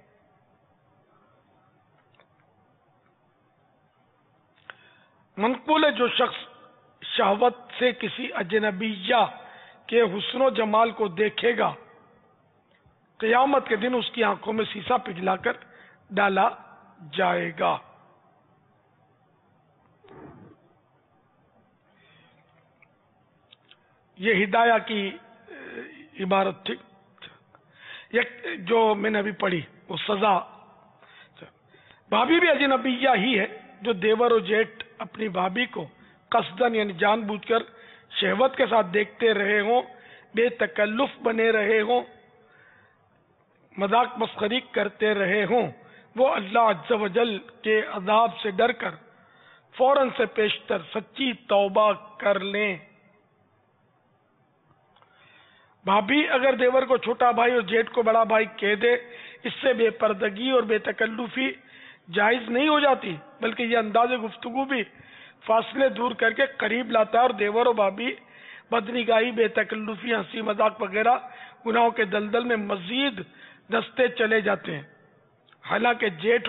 منقول ہے جو شخص شہوت سے کسی اجنبیہ کے حسن و جمال کو دیکھے گا قیامت کے دن اس کی آنکھوں میں سیسا پگھلا کر ڈالا جائے گا. یہ ہدایہ کی عبارت تھی. جو میں نے ابھی پڑھی وہ سزا. بھابھی بھی اجنبیہ ہی ہے جو دیور و جیٹ اپنی بھابھی کو قصدن یعنی جان بوجھ کر شہوت کے ساتھ دیکھتے رہے ہوں، بے تکلف بنے رہے ہوں، مذاق مسخری کرتے رہے ہوں، وہ اللہ عز و جل کے عذاب سے ڈر کر فوراً سے پیشتر سچی توبہ کر لیں. بھابھی اگر دیور کو چھوٹا بھائی اور جیٹ کو بڑا بھائی کہہ دے، اس سے بے پردگی اور بے تکلفی جائز نہیں ہو جاتی، بلکہ یہ انداز گفتگو بھی فاصلے دور کر کے قریب لاتا ہے، اور دیور و بھابھی بدنگاہی، بے تکلفی، ہنسی مذاق وغیرہ گناہوں کے دلدل میں مزید دستے چلے جاتے ہیں. حالانکہ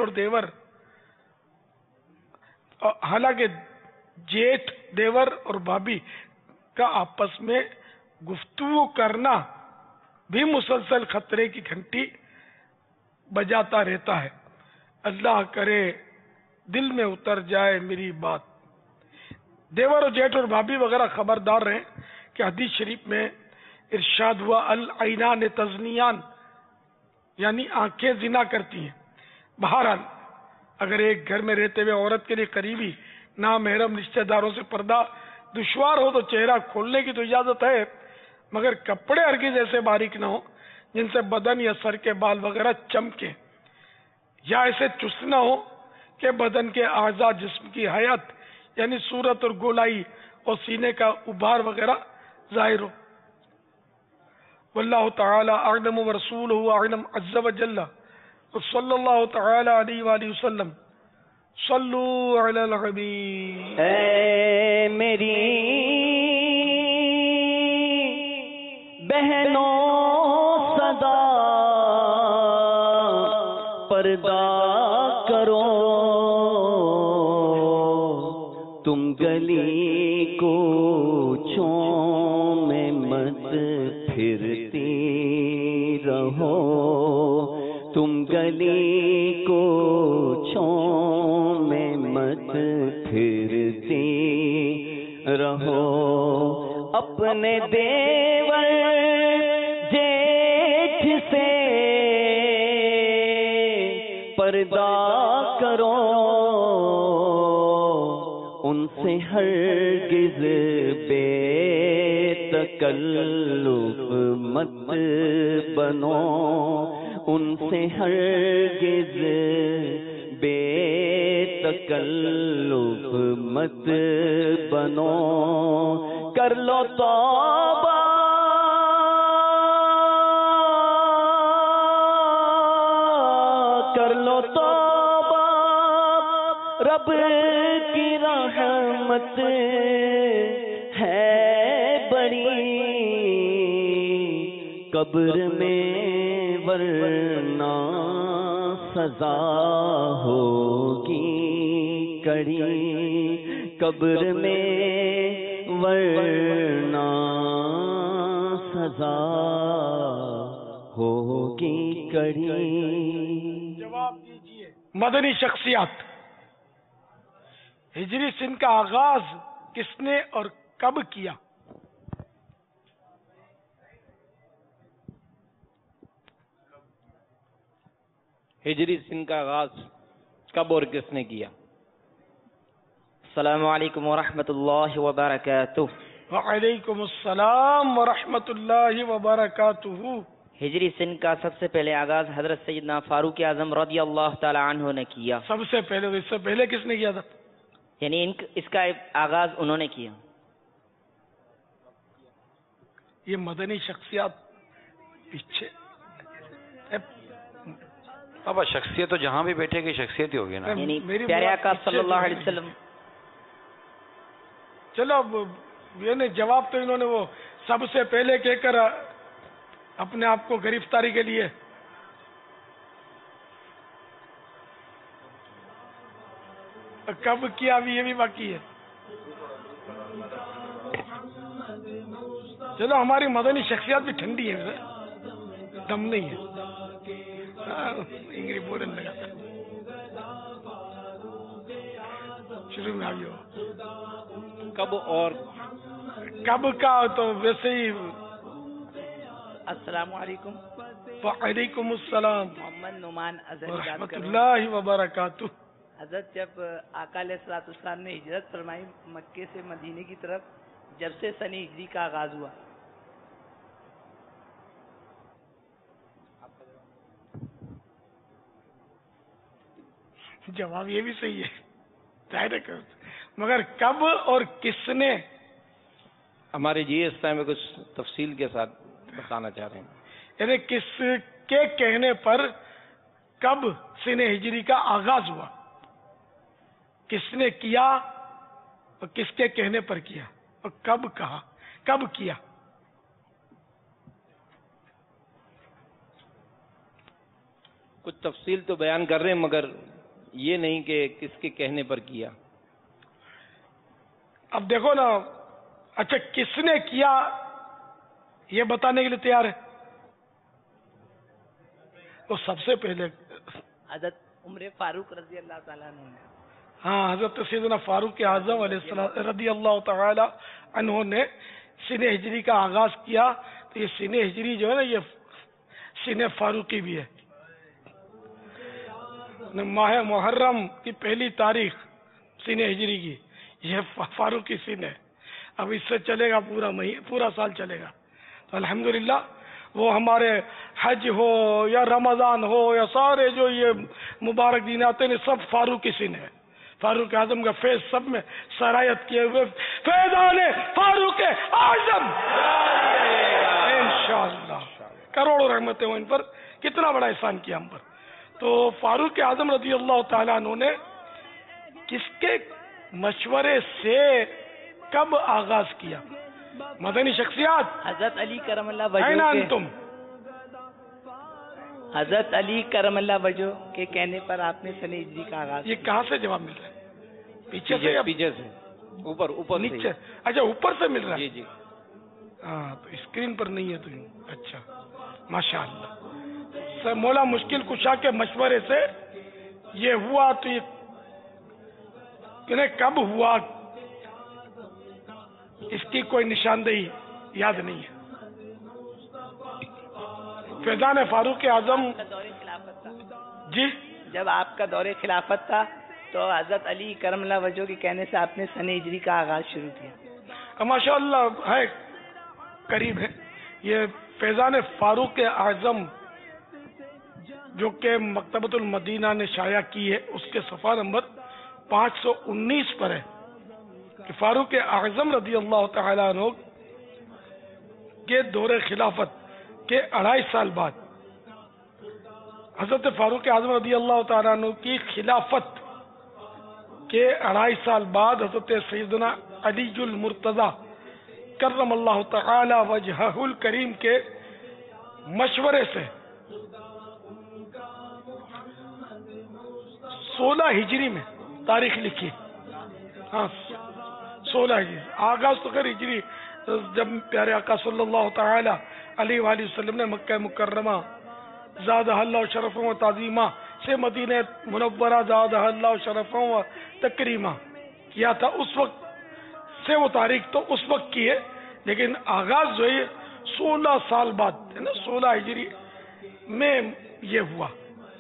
جیٹ دیور اور بھابھی کا آپس میں گفتگو کرنا بھی مسلسل خطرے کی گھنٹی بجاتا رہتا ہے. اللہ کرے دل میں اتر جائے میری بات. دیور و جیٹ اور بھابھی وغیرہ خبردار رہیں کہ حدیث شریف میں ارشاد ہوا العینان تزنیان، یعنی آنکھیں زنا کرتی ہیں. بہرحال اگر ایک گھر میں رہتے ہوئے عورت کے لیے قریبی نامحرم رشتہ داروں سے پردہ دشوار ہو تو چہرہ کھولنے کی تو اجازت ہے، مگر کپڑے ہرگز ایسے باریک نہ ہو جن سے بدن یا سر کے بال وغیرہ چمکے، یا ایسے چست نہ ہو کہ بدن کے اعضاء جسم کی حیات یعنی صورت اور گولائی اور سینے کا ابھار وغیرہ ظاہر ہو. واللہ تعالی اعلم ورسولہ اعلم عز وجل. صلی اللہ تعالی علیہ وآلہ وسلم. صلو علی الحبیب. اے میری بہنوں صدا پردہ کرو، تم گلی کوچوں میں مت پھرتی رہو، تم گلی کوچوں میں مت پھرتی رہو، اپنے دیور جیٹھ سے پردہ کرو، ان سے ہرگز بے تکلف مت بنو، ان سے ہرگز بے تکلف مت بنو، کر لو توبہ کر لو توبہ، رب کی رحمت ہے بڑی، قبر میں ورنہ سزا ہوگی کڑی، قبر میں ورنہ سزا ہوگی کڑی. جواب دیجیے. مدنی شخصیات. ہجری سن کا آغاز کس نے اور کب کیا؟ ہجری سن کا آغاز کب اور کس نے کیا؟ السلام علیکم ورحمۃ اللہ وبرکاتہ. وعلیکم السلام ورحمۃ اللہ وبرکاتہ. ہجری سن کا سب سے پہلے آغاز حضرت سیدنا فاروق اعظم رضی اللہ تعالی عنہ نے کیا. سب سے پہلے؟ اس سے پہلے کس نے کیا تھا؟ یعنی اس کا آغاز انہوں نے کیا. یہ مدنی شخصیات پیچھے اب شخصیت تو جہاں بھی بیٹھے گی شخصیت ہی ہوگی نا، یعنی پیارے آقا صلی اللہ علیہ وسلم. چلو اب یہ نہیں جواب تو انہوں نے وہ سب سے پہلے کہہ کر اپنے آپ کو گرفتاری کے لیے کب کیا ابھی یہ بھی باقی ہے. چلو ہماری مدنی شخصیات بھی ٹھنڈی ہے, دم نہیں ہے, انگریزی بولنے لگا شروع میں آگے ہو. کب اور کب کا تو ویسے ہی. السلام علیکم. وعلیکم السلام محمد نعمان ازہری بات ورحمۃ کر رہا ہوں. اللہ وبرکاتہ. حضرت جب آقا علیہ الصلوۃ والسلام نے ہجرت فرمائی مکے سے مدینے کی طرف, جب سے سن ہجری کا آغاز ہوا, جواب یہ بھی صحیح ہے ظاہر ہے, مگر کب اور کس نے. ہمارے جی اس ٹائم میں کچھ تفصیل کے ساتھ بتانا چاہ رہے ہیں. یعنی کس کے کہنے پر کب سن ہجری کا آغاز ہوا, کس نے کیا اور کس کے کہنے پر کیا اور کب کہا, کب کیا. کچھ تفصیل تو بیان کر رہے ہیں مگر یہ نہیں کہ کس کے کہنے پر کیا. اب دیکھو نا, اچھا کس نے کیا یہ بتانے کے لیے تیار ہے. تو سب سے پہلے حضرت عمر فاروق رضی اللہ تعالیٰ عنہ نے. ہاں, حضرت سیدنا فاروق اعظم علیہ السلام رضی اللہ تعالی عنہ نے سن ہجری کا آغاز کیا. تو یہ سن ہجری جو ہے نا, یہ سن فاروقی بھی ہے. ماہ محرم کی پہلی تاریخ سن ہجری کی, یہ فاروقی سن ہے. اب اس سے چلے گا پورا سال چلے گا. تو الحمدللہ وہ ہمارے حج ہو یا رمضان ہو یا سارے جو یہ مبارک دن آتے ہیں سب فاروقی سن ہے. فاروق اعظم کا فیض سب میں سرایت کیے ہوئے فیضان فاروق اعظم انشاءاللہ. کروڑوں رحمتیں ہوں ان پر, کتنا بڑا احسان کیا ہم پر. تو فاروق اعظم رضی اللہ تعالیٰ عنہ نے کس کے مشورے سے کب آغاز کیا. مدنی شخصیات حضرت علی کرم اللہ این وجہ انتم, حضرت علی کرم اللہ وجہ کے کہنے پر آپ نے سن ہجری کا آغاز. یہ کہاں سے جواب مل رہا ہے, پیچھے سے یا پیچھے سے, اوپر نیچے. اچھا اوپر سے مل رہا ہے. جی جی. ہاں تو اسکرین پر نہیں ہے تو اچھا ماشاء اللہ. مولا مشکل کشا کے مشورے سے یہ ہوا. تو یہ کب ہوا اس کی کوئی نشاندہی یاد نہیں ہے. فیضان فاروق اعظم جی جب آپ کا دور خلافت تھا تو حضرت علی کرم اللہ وجہ کے کہنے سے آپ نے سن ہجری کا آغاز شروع کیا. ماشاء اللہ ہے, قریب ہے. یہ فیضان فاروق اعظم جو کہ مکتبۃ المدینہ نے شائع کی ہے, اس کے صفحہ نمبر 519 پر ہے کہ فاروق اعظم رضی اللہ تعالیٰ عنہ کے دور خلافت کے 2.5 سال بعد, حضرت فاروق اعظم رضی اللہ تعالیٰ عنہ کی خلافت کے 2.5 سال بعد حضرت سیدنا علی المرتضی کرم اللہ تعالی وجہہ الکریم کے مشورے سے 16 ہجری میں تاریخ لکھی. ہاں 16 ہجری آغاز تو کر ہجری, جب پیارے آقا صلی اللہ تعالی علیہ وآلہ وسلم نے مکہ مکرمہ زادہ اللہ شرفا و تعظیمہ سے مدینہ منورہ زادہ اللہ شرفا و تکریمہ کیا تھا, اس وقت سے وہ تاریخ تو اس وقت کی ہے, لیکن آغاز جو ہے 16 سال بعد ہے نا, 16 ہجری میں یہ ہوا.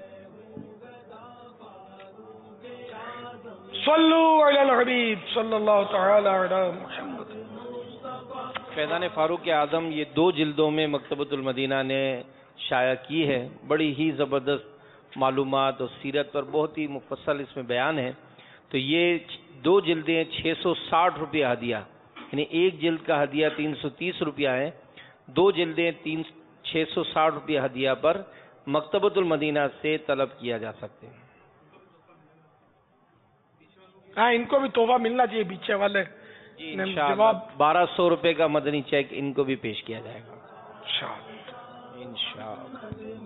صلو علی الحبیب صلی اللہ تعالی علی محمد. فیضان فاروق اعظم یہ 2 جلدوں میں مکتبۃ المدینہ نے شائع کی ہے. بڑی ہی زبردست معلومات اور سیرت پر بہت ہی مفصل اس میں بیان ہے. تو یہ 2 جلدیں 660 روپیہ ہدیہ, یعنی ایک جلد کا ہدیہ 330 روپیہ ہے. 2 جلدیں 660 روپیہ ہدیہ پر مکتبۃ المدینہ سے طلب کیا جا سکتے ہیں. ہاں ان کو بھی تحفہ ملنا چاہیے پیچھے والے, جی انشاءاللہ 1200 روپے کا مدنی چیک ان کو بھی پیش کیا جائے گا انشاءاللہ.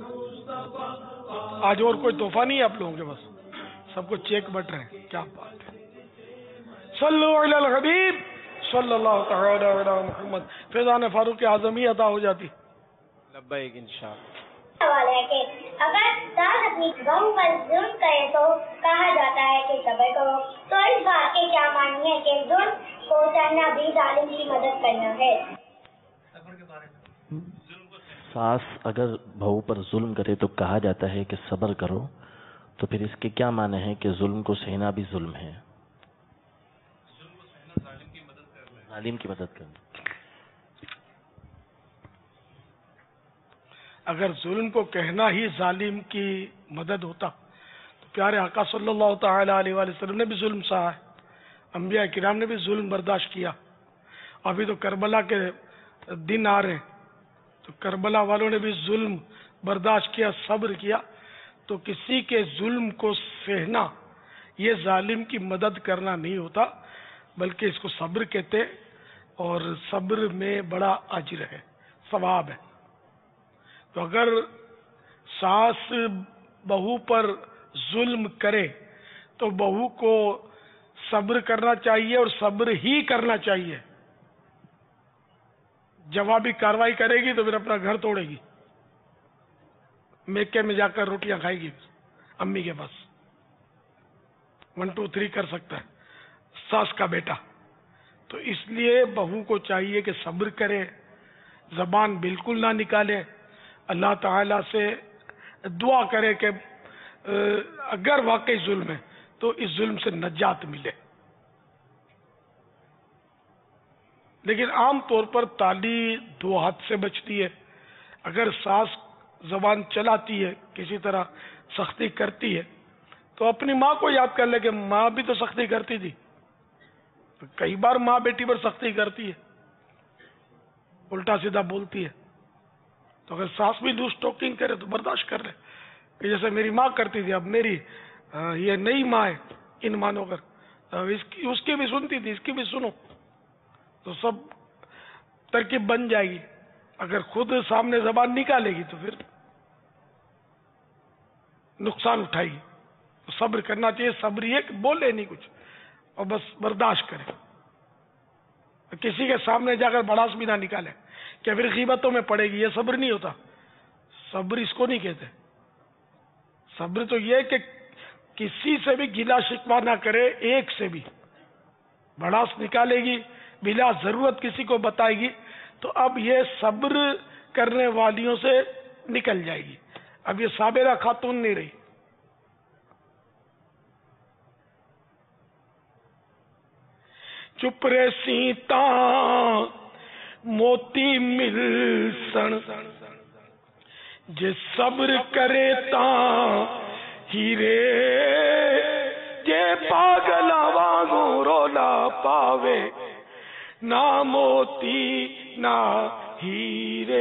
آج اور کوئی تحفہ نہیں ہے آپ لوگوں کے بس سب کو چیک بٹ رہے ہیں. کیا بات ہے. صلو علی الحبیب صلی اللہ تعالی علی محمد. فیضان فاروق اعظمی عطا ہو جاتی. لبیک انشاءاللہ. سوال ہے کہ اگر ساس اپنی بہو پر ظلم کرے تو کہا جاتا ہے کہ صبر کرو, تو اس بات کے کیا معنی ہے کہ ظلم کو سہنا بھی ظالم کی مدد کرنا ہے؟ ساس اگر بہو پر ظلم کرے تو کہا جاتا ہے کہ صبر کرو, تو پھر اس کے کیا معنی ہے کہ ظلم کو سہنا بھی ظلم ہے؟ ظالم کی مدد کرنا. اگر ظلم کو کہنا ہی ظالم کی مدد ہوتا تو پیارے آقا صلی اللہ تعالی علیہ وآلہ وسلم نے بھی ظلم سہا ہے, انبیاء کرام نے بھی ظلم برداشت کیا. ابھی تو کربلا کے دن آ رہے ہیں, تو کربلا والوں نے بھی ظلم برداشت کیا, صبر کیا. تو کسی کے ظلم کو سہنا یہ ظالم کی مدد کرنا نہیں ہوتا, بلکہ اس کو صبر کہتے, اور صبر میں بڑا اجر ہے, ثواب ہے. تو اگر ساس بہو پر ظلم کرے تو بہو کو صبر کرنا چاہیے, اور صبر ہی کرنا چاہیے. جوابی کاروائی کرے گی تو پھر اپنا گھر توڑے گی, میکے میں جا کر روٹیاں کھائے گی امی کے پاس. 1 2 3 کر سکتا ہے ساس کا بیٹا. تو اس لیے بہو کو چاہیے کہ صبر کرے, زبان بالکل نہ نکالے, اللہ تعالیٰ سے دعا کرے کہ اگر واقعی ظلم ہے تو اس ظلم سے نجات ملے. لیکن عام طور پر تالی 2 ہاتھ سے بچتی ہے. اگر ساس زبان چلاتی ہے, کسی طرح سختی کرتی ہے, تو اپنی ماں کو یاد کر لے کہ ماں بھی تو سختی کرتی تھی. کئی بار ماں بیٹی پر سختی کرتی ہے, الٹا سیدھا بولتی ہے. تو اگر ساس بھی لوز ٹاکنگ کرے تو برداشت کر لے کہ جیسے میری ماں کرتی تھی, اب میری یہ نئی ماں ہے, ان مانو کر اس کی بھی سنتی تھی, اس کی بھی سنو, تو سب ترکیب بن جائے گی. اگر خود سامنے زبان نکالے گی تو پھر نقصان اٹھائے گی. تو صبر کرنا چاہیے. صبر یہ کہ بولے نہیں کچھ اور بس برداشت کرے, کسی کے سامنے جا کر بڑاس بھی نہ نکالے کہ پھر غیبتوں میں پڑے گی. یہ صبر نہیں ہوتا. صبر اس کو نہیں کہتے. صبر تو یہ کہ کسی سے بھی گلا شکوہ نہ کرے, ایک سے بھی بڑاس نکالے گی, بلا ضرورت کسی کو بتائے گی, تو اب یہ صبر کرنے والیوں سے نکل جائے گی. اب یہ صابرہ خاتون نہیں رہی. چپ رے سیتا موتی مل سن, جے صبر کرے تا ہیرے, جے پاگلا وانگوں رولا پاوے نہ موتی نہ ہیرے.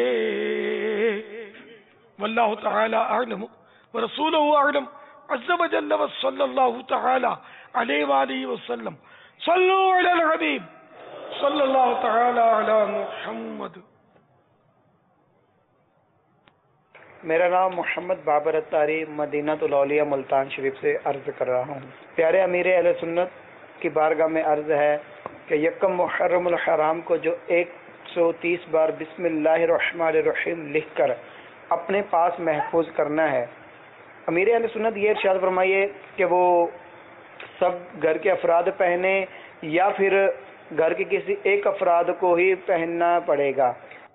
واللہ تعالی اعلم ورسولہ اعلم عز وجل وصلی اللہ تعالی علیہ وآلہ وسلم. صلو علی الحبیب صلی اللہ تعالی علی محمد. میرا نام محمد بابر اتاری مدینہ الاولیاء ملتان شریف سے عرض کر رہا ہوں. پیارے امیر اہل سنت کی بارگاہ میں عرض ہے کہ یکم محرم الحرام کو جو 130 بار بسم اللہ الرحمن الرحیم لکھ کر اپنے پاس محفوظ کرنا ہے. امیر اہل سنت یہ ارشاد فرمائیے کہ وہ سب گھر کے افراد پہنے یا پھر گھر کے کسی ایک افراد کو ہی پہننا پڑے گا؟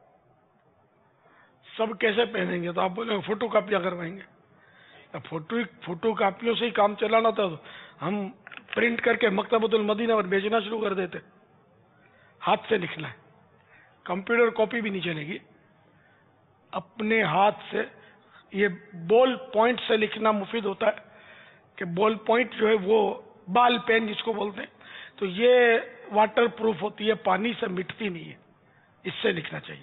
سب کیسے پہنیں گے؟ تو آپ بولیں فوٹو کاپیاں کروائیں گے. فوٹو کاپیوں سے ہی کام چلانا تھا, ہم پرنٹ کر کے مکتبۃ المدینہ پر بیچنا شروع کر دیتے. ہاتھ سے لکھنا ہے, کمپیوٹر کاپی بھی نہیں چلے گی. اپنے ہاتھ سے, یہ بال پوائنٹ سے لکھنا مفید ہوتا ہے کہ بال پوائنٹ جو ہے وہ بال پین جس کو بولتے ہیں, تو یہ واٹر پروف ہوتی ہے, پانی سے مٹتی نہیں ہے, اس سے لکھنا چاہیے.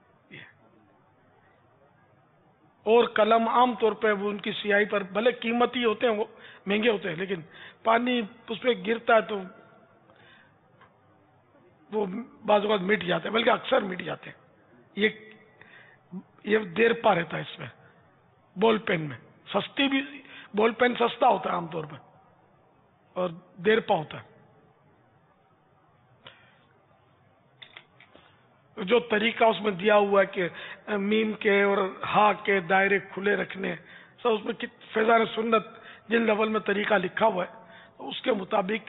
اور قلم عام طور پہ وہ ان کی سیاہی پر بھلے قیمتی ہوتے ہیں, وہ مہنگے ہوتے ہیں, لیکن پانی اس پہ گرتا ہے تو وہ بعض اوقات مٹ جاتے ہیں، بلکہ اکثر مٹ جاتے ہیں. یہ دیر پا رہتا ہے اس میں بال پین میں. سستی بھی بال پین سستا ہوتا ہے عام طور پہ اور دیر پا ہوتا ہے. جو طریقہ اس میں دیا ہوا ہے کہ میم کے اور ہا کے دائرے کھلے رکھنے، سب اس میں فیضان سنت جن لیول میں طریقہ لکھا ہوا ہے اس کے مطابق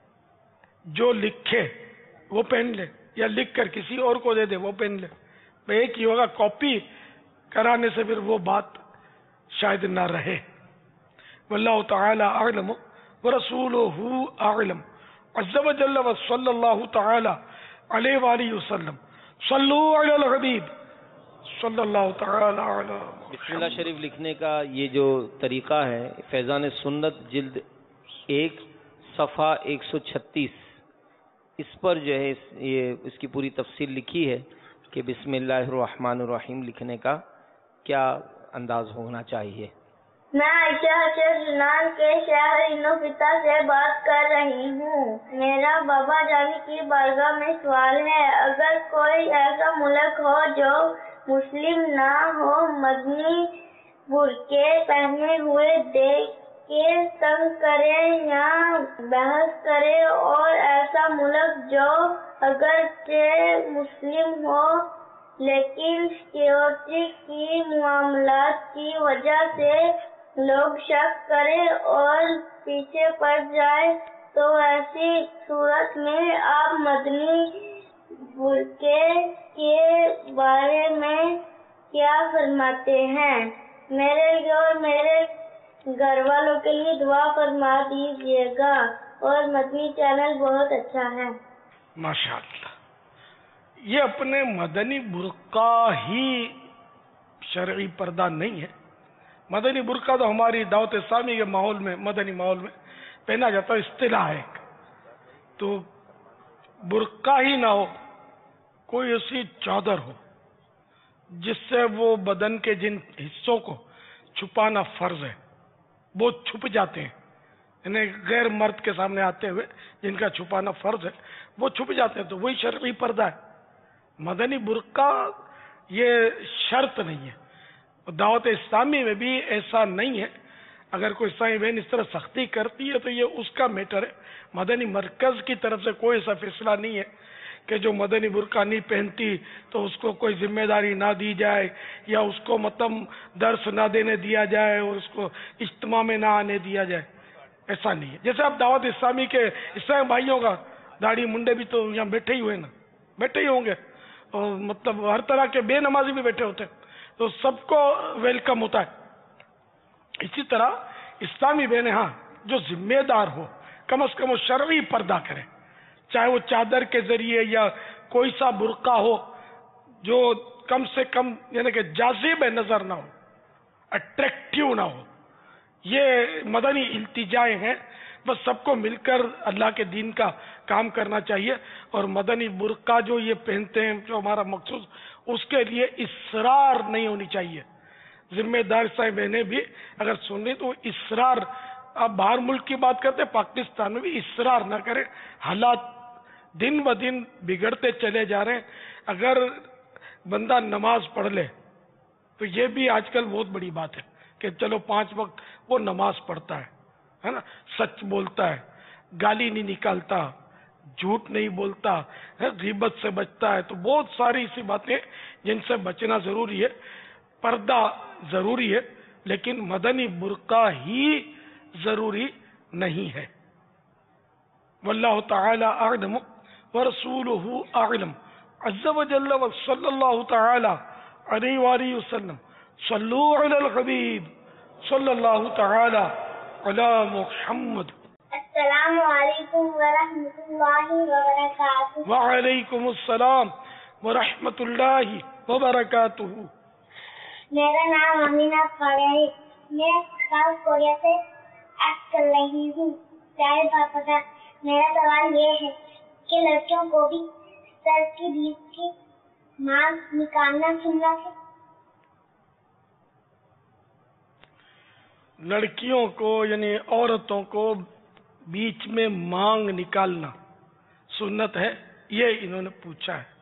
جو لکھے وہ پہن لے، یا لکھ کر کسی اور کو دے دے وہ پہن لے. ایک ہی ہوگا، کاپی کرانے سے پھر وہ بات شاید نہ رہے. واللہ تعالی اعلم ورسولہ اعلم عز وجل وصلی اللہ تعالی علیہ وآلہ وسلم. صلو علی الحبیب صلی اللہ تعالی علی. بسم اللہ شریف لکھنے کا یہ جو طریقہ ہے، فیضان سنت جلد 1 صفحہ 136، اس پر جو ہے یہ اس کی پوری تفصیل لکھی ہے کہ بسم اللہ الرحمن الرحیم لکھنے کا کیا انداز ہونا چاہیے. میں عائشہ سنان کے شہر انوفتا سے بات کر رہی ہوں. میرا بابا جانی کی بارگاہ میں سوال ہے، اگر کوئی ایسا ملک ہو جو مسلم نہ ہو، مدنی برقعے پہنے ہوئے دیکھ کے تنگ کرے یا بحث کرے، اور ایسا ملک جو اگرچہ مسلم ہو لیکن سیکیورٹی کی معاملات کی وجہ سے لوگ شک کرے اور پیچھے پڑ جائے، تو ایسی صورت میں آپ مدنی برقعے کے بارے میں کیا فرماتے ہیں؟ میرے لیے اور میرے گھر والوں کے لیے دعا فرما دیجیے گا، اور مدنی چینل بہت اچھا ہے. ماشاءاللہ. یہ اپنے مدنی برقع ہی شرعی پردہ نہیں ہے. مدنی برقع تو ہماری دعوت اسلامی کے ماحول میں، مدنی ماحول میں پہنا جاتا ہے، اصطلاح ہے. تو برقع ہی نہ ہو، کوئی ایسی چادر ہو جس سے وہ بدن کے جن حصوں کو چھپانا فرض ہے وہ چھپ جاتے ہیں، یعنی غیر مرد کے سامنے آتے ہوئے جن کا چھپانا فرض ہے وہ چھپ جاتے ہیں، تو وہی شرعی پردہ ہے. مدنی برقع یہ شرط نہیں ہے. دعوت اسلامی میں بھی ایسا نہیں ہے. اگر کوئی اسلامی بہن اس طرح سختی کرتی ہے تو یہ اس کا میٹر ہے. مدنی مرکز کی طرف سے کوئی ایسا فیصلہ نہیں ہے کہ جو مدنی برقع نہیں پہنتی تو اس کو کوئی ذمہ داری نہ دی جائے، یا اس کو مطلب درس نہ دینے دیا جائے، اور اس کو اجتماع میں نہ آنے دیا جائے. ایسا نہیں ہے. جیسے اب دعوت اسلامی کے اسلامی بھائیوں کا داڑھی منڈے بھی تو یہاں بیٹھے ہی ہوئے نا، بیٹھے ہی ہوں گے، اور مطلب ہر طرح کے بے نمازی بھی بیٹھے ہوتے ہیں، تو سب کو ویلکم ہوتا ہے. اسی طرح اسلامی بہنیں ہاں جو ذمہ دار ہو کم از کم وہ شرعی پردہ کرے، چاہے وہ چادر کے ذریعے یا کوئی سا برقع ہو جو کم سے کم یعنی کہ جاذب نظر نہ ہو، اٹریکٹیو نہ ہو. یہ مدنی التجائیں ہیں. بس سب کو مل کر اللہ کے دین کا کام کرنا چاہیے. اور مدنی برقع جو یہ پہنتے ہیں جو ہمارا مخصوص، اس کے لیے اصرار نہیں ہونی چاہیے. ذمہ دار صاحب بہنیں بھی اگر سن رہی تو اصرار، آپ باہر ملک کی بات کرتے ہیں، پاکستان میں بھی اصرار نہ کریں. حالات دن ب دن بگڑتے چلے جا رہے ہیں. اگر بندہ نماز پڑھ لے تو یہ بھی آج کل بہت بڑی بات ہے کہ چلو 5 وقت وہ نماز پڑھتا ہے نا، سچ بولتا ہے، گالی نہیں نکالتا، جھوٹ نہیں بولتا، غیبت سے بچتا ہے. تو بہت ساری ایسی باتیں جن سے بچنا ضروری ہے. پردہ ضروری ہے لیکن مدنی برقع ہی ضروری نہیں ہے. واللہ تعالی اعلم ورسولہ اعلم عز وجل وصلی اللہ تعالی علیہ وآلہ وسلم. صلو علی الحبیب صلی اللہ تعالی علی محمد. السلام علیکم ورحمۃ اللہ وبرکاتہ. وعلیکم السلام ورحمۃ اللہ وبرکاتہ. میرا نام امینہ فاریہ ہے. میں ساؤتھ کوریا سے ایکٹ کر رہی ہوں. پیارے پاپا کا میرا سوال یہ ہے کہ لڑکیوں کو بھی سر کی بیچ کی مانگ نکالنا سنت ہے؟ لڑکیوں کو یعنی عورتوں کو بیچ میں مانگ نکالنا سنت ہے. یہ انہوں نے پوچھا ہے.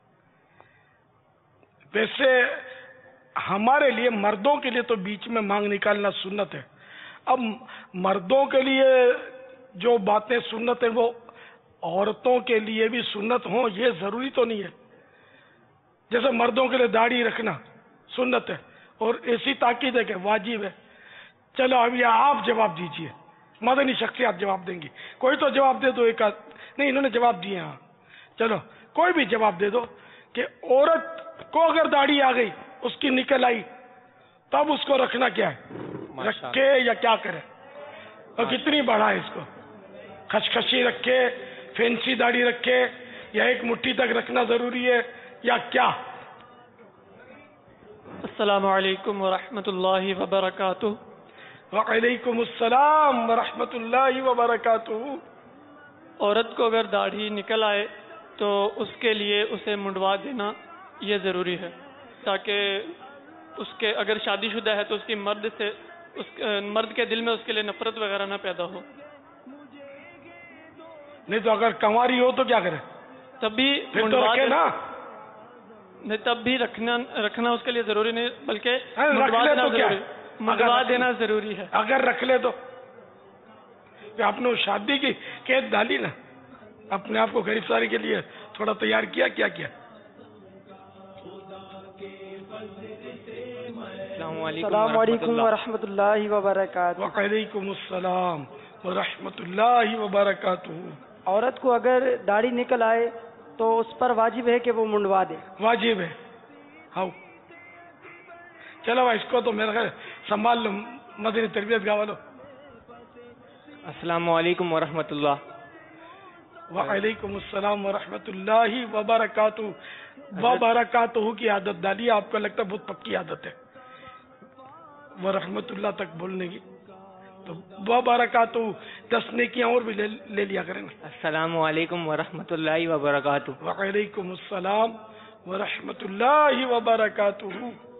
ویسے ہمارے لیے مردوں کے لیے تو بیچ میں مانگ نکالنا سنت ہے. اب مردوں کے لیے جو باتیں سنت ہیں وہ عورتوں کے لیے بھی سنت ہوں یہ ضروری تو نہیں ہے. جیسے مردوں کے لیے داڑھی رکھنا سنت ہے اور ایسی تاکید ہے کہ واجب ہے. چلو اب یہ آپ جواب دیجئے, مدنی شخصیات جواب دیں گی. کوئی تو جواب دے دو. ایک نہیں, انہوں نے جواب دیے. ہاں چلو کوئی بھی جواب دے دو کہ عورت کو اگر داڑھی آ گئی, اس کی نکل آئی, تب اس کو رکھنا کیا ہے, رکھے یا کیا کرے, اور کتنی بڑھائے اس کو, خشخشی رکھے, فینسی داڑھی رکھے, یا ایک مٹھی تک رکھنا ضروری ہے یا کیا؟ السلام علیکم ورحمۃ اللہ وبرکاتہ. وعلیکم السلام ورحمۃ اللہ وبرکاتہ. عورت کو اگر داڑھی نکل آئے تو اس کے لیے اسے منڈوا دینا یہ ضروری ہے, تاکہ اس کے اگر شادی شدہ ہے تو اس کی مرد کے دل میں اس کے لیے نفرت وغیرہ نہ پیدا ہو. نہیں تو اگر کنواری ہو تو کیا کرے؟ تب بھی نہیں, تب بھی رکھنا اس کے لیے ضروری نہیں, بلکہ منڈوا دینا ضروری ہے. اگر رکھ لے تو آپ نے شادی کی قید ڈالی نا, اپنے آپ کو غریب ساری کے لیے تھوڑا تیار کیا, کیا کیا؟ السلام علیکم ورحمۃ اللہ وبرکاتہ. وعلیکم السلام ورحمۃ اللہ وبرکاتہ. عورت کو اگر داڑھی نکل آئے تو اس پر واجب ہے کہ وہ منڈوا دے. واجب ہے. ہاں چلو بھائی, اس کو تو میرا خیال سنبھال لو, مدنی تربیت گاوا لو. السلام علیکم ورحمۃ اللہ. وعلیکم السلام ورحمۃ اللہ وبرکاتہ. وبرکاتہ کی عادت ڈالی, آپ کو لگتا ہے بہت پکی عادت ہے ورحمۃ اللہ تک بولنے کی, تو وبرکاتہ 10 نیکیاں اور بھی لے لیا کریں. السلام علیکم ورحمۃ اللہ وبرکاتہ. وعلیکم السلام ورحمۃ اللہ وبرکاتہ.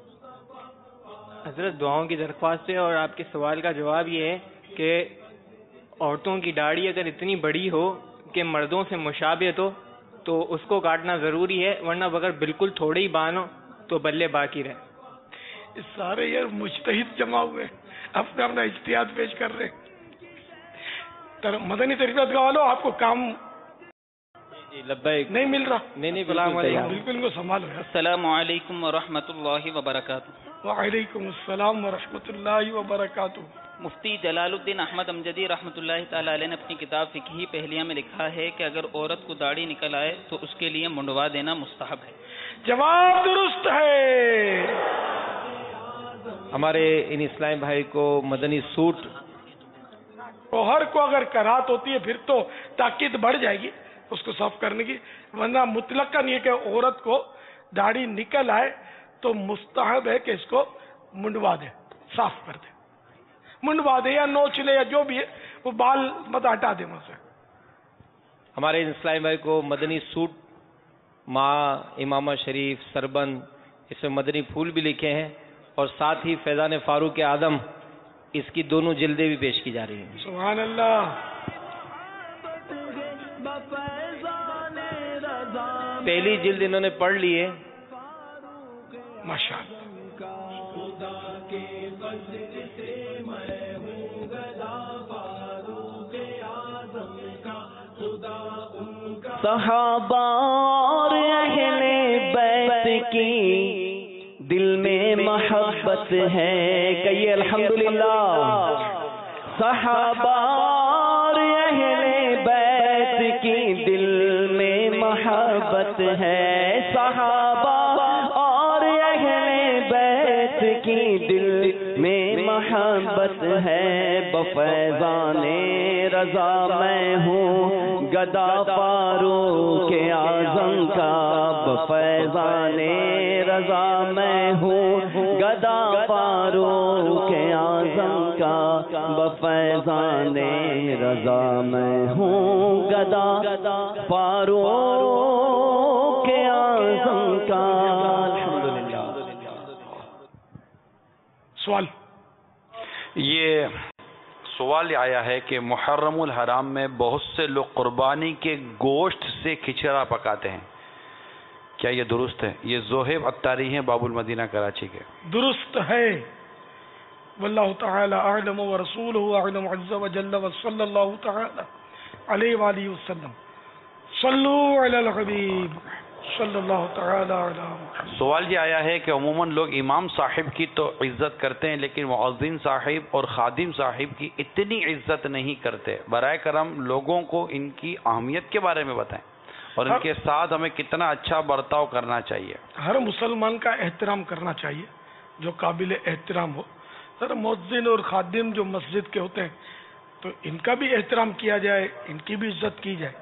حضرت دعاؤں کی درخواست ہے, اور آپ کے سوال کا جواب یہ ہے کہ عورتوں کی داڑھی اگر اتنی بڑی ہو کہ مردوں سے مشابہت ہو تو اس کو کاٹنا ضروری ہے, ورنہ اگر بالکل تھوڑے ہی بان ہو تو بلے باقی رہے. سارے یہ مجتہد جمع ہوئے, اپنا اپنا اجتہاد پیش کر رہے. مدنی تربیت کا والو آپ کو کام لبیک نہیں مل رہا. نہیں بالکل ان کو سنبھالو. السلام علیکم ورحمۃ اللہ وبرکاتہ. وعلیکم السلام ورحمۃ اللہ وبرکاتہ. مفتی جلال الدین احمد امجدی رحمۃ اللہ تعالی علیہ نے اپنی کتاب فقہی پہلیہ میں لکھا ہے کہ اگر عورت کو داڑھی نکل آئے تو اس کے لیے منڈوا دینا مستحب ہے. جواب درست ہے. ہمارے ان اسلامی بھائی کو مدنی سوٹ شوہر کو اگر کراہت ہوتی ہے پھر تو تاکید بڑھ جائے گی اس کو صاف کرنے کی, ورنہ مطلق کا نہیں ہے کہ عورت کو داڑھی نکل آئے تو مستحب ہے کہ اس کو منڈوا دے, صاف کر دے, منڈوا دے یا نوچ لے یا جو بھی ہے, وہ بال مت ہٹا دے وہاں سے. ہمارے اسلامی بھائی کو مدنی سوٹ, ماں, امامہ شریف, سربند, اس میں مدنی پھول بھی لکھے ہیں, اور ساتھ ہی فیضان فاروق اعظم اس کی دونوں جلدیں بھی پیش کی جا رہی ہیں. سبحان اللہ. پہلی جلد انہوں نے پڑھ لی ہے. ماشاء صحابہ اور اہل بیت کی دل میں محبت ہے, کہیے الحمدللہ. صحابہ اور اہل بیت کی دل میں محبت ہے, صحابہ اور اہل بیت کی دل میں محبت ہے. بفیضان رضا میں ہوں گدا فاروق اعظم کا, بفیضان رضا میں ہوں گدا فاروق اعظم کا, بفیضان رضا میں ہوں گدا فاروق اعظم کا. سوال یہ سوال آیا ہے کہ محرم الحرام میں بہت سے لوگ قربانی کے گوشت سے کھچڑا پکاتے ہیں، کیا یہ درست ہے؟ یہ زہیب عطاری ہیں باب المدینہ کراچی کے. درست ہے. واللہ تعالی اعلم ورسولہ اعلم عز وجل وصلی اللہ تعالی علیہ وآلہ وسلم. صلو علی الحبیب صلی اللہ تعالی علی محمد. سوال یہ آیا ہے کہ عموماً لوگ امام صاحب کی تو عزت کرتے ہیں لیکن مؤذن صاحب اور خادم صاحب کی اتنی عزت نہیں کرتے. برائے کرم لوگوں کو ان کی اہمیت کے بارے میں بتائیں اور ان کے ساتھ ہمیں کتنا اچھا برتاؤ کرنا چاہیے. ہر مسلمان کا احترام کرنا چاہیے جو قابل احترام ہو. سر مؤذن اور خادم جو مسجد کے ہوتے ہیں تو ان کا بھی احترام کیا جائے، ان کی بھی عزت کی جائے.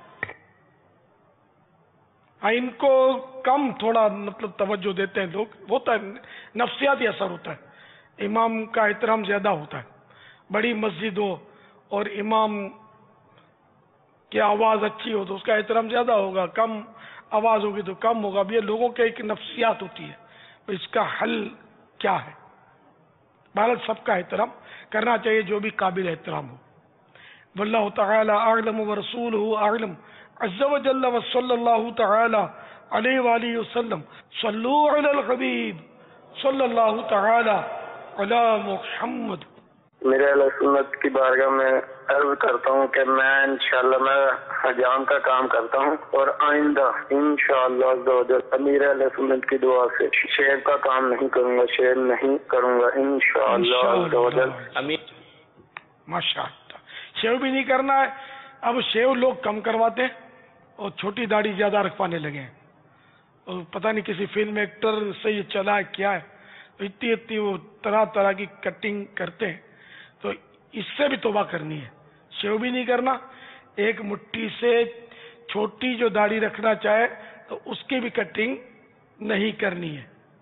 ان کو کم تھوڑا مطلب توجہ دیتے ہیں لوگ، ہوتا ہے نفسیاتی اثر ہوتا ہے. امام کا احترام زیادہ ہوتا ہے. بڑی مسجد ہو اور امام کی آواز اچھی ہو تو اس کا احترام زیادہ ہوگا، کم آواز ہوگی تو کم ہوگا. اب یہ لوگوں کے ایک نفسیات ہوتی ہے، اس کا حل کیا ہے؟ بہرحال سب کا احترام کرنا چاہیے جو بھی قابل احترام ہو. واللہ تعالی اعلم ورسولہ اعلم عز وجل وصلی اللہ تعالی علیہ وآلہ وسلم. صلو علی الحبیب صلی اللہ تعالی علی محمد. میرے اہل سنت کی بارگاہ میں عرض کرتا ہوں کہ میں انشاءاللہ میں حجام کا کام کرتا ہوں اور آئندہ انشاءاللہ امیر اہل سنت کی دعا سے شیو کا کام نہیں کروں گا، شیو نہیں کروں گا انشاءاللہ. ماشاء اللہ. شیو بھی نہیں کرنا ہے. اب شیو لوگ کم کرواتے ہیں اور چھوٹی داڑھی زیادہ رکھوانے لگے ہیں. اور پتہ نہیں کسی فلم ایکٹر سے یہ چلا ہے کیا ہے، اتنی وہ طرح طرح کی کٹنگ کرتے ہیں. تو اس سے بھی توبہ کرنی ہے. شیو بھی نہیں کرنا. ایک مٹھی سے چھوٹی جو داڑھی رکھنا چاہے تو اس کی بھی کٹنگ نہیں کرنی ہے.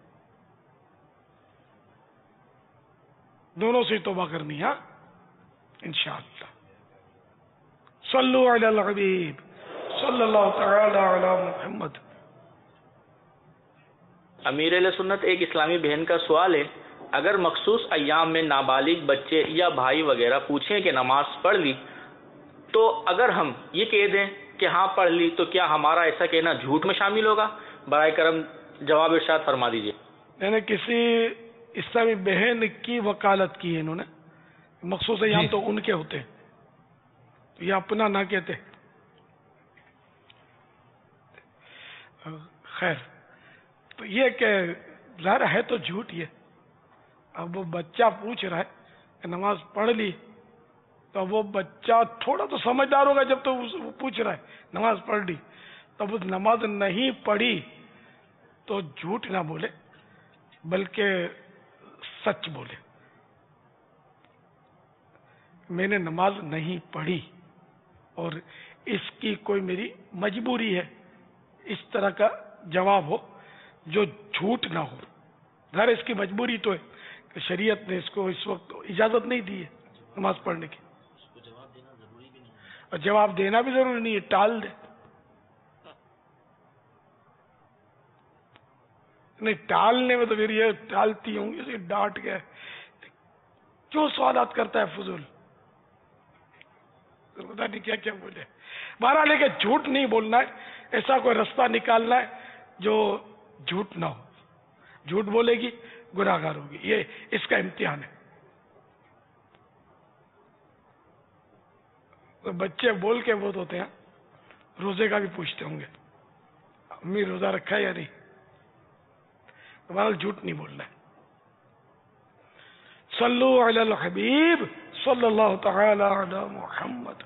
دونوں سے توبہ کرنی ہے انشاءاللہ. صلو علی الحبیب صلی اللہ تعالی علی محمد. امیر اہل سنت ایک اسلامی بہن کا سوال ہے، اگر مخصوص ایام میں نابالغ بچے یا بھائی وغیرہ پوچھیں کہ نماز پڑھ لی تو اگر ہم یہ کہہ دیں کہ ہاں پڑھ لی تو کیا ہمارا ایسا کہنا جھوٹ میں شامل ہوگا؟ برائے کرم جواب ارشاد فرما دیجیے. میں نے کسی اسلامی بہن کی وکالت کی ہے، انہوں نے مخصوص ایام تو ان کے ہوتے ہیں، یہ اپنا نہ کہتے. خیر تو یہ کہ ظاہر ہے تو جھوٹ. یہ اب وہ بچہ پوچھ رہا ہے کہ نماز پڑھ لی تو وہ بچہ تھوڑا تو سمجھدار ہوگا جب تو وہ پوچھ رہا ہے نماز پڑھ لی. تب اس نماز نہیں پڑھی تو جھوٹ نہ بولے بلکہ سچ بولے. میں نے نماز نہیں پڑھی اور اس کی کوئی میری مجبوری ہے، اس طرح کا جواب ہو جو جھوٹ نہ ہو. ظاہر اس کی مجبوری تو ہے کہ شریعت نے اس کو اس وقت اجازت نہیں دی ہے نماز پڑھنے کی، اور جواب دینا بھی ضروری نہیں ہے، ٹال دے. نہیں ٹالنے میں تو پھر یہ ٹالتی ہوں گی، ڈانٹ گئے کیوں سوالات کرتا ہے فضول، پتا نہیں کیا کیا بولے. بہرحال لے کے جھوٹ نہیں بولنا ہے، ایسا کوئی رستہ نکالنا ہے جو جھوٹ نہ ہو. جھوٹ بولے گی گناہگار ہوگی، یہ اس کا امتحان ہے. بچے بول کے بہت ہوتے ہیں، روزے کا بھی پوچھتے ہوں گے امی روزہ رکھا ہے یا نہیں. بہرحال جھوٹ نہیں بولنا ہے. صلو علی الحبیب صلی اللہ تعالی علی محمد.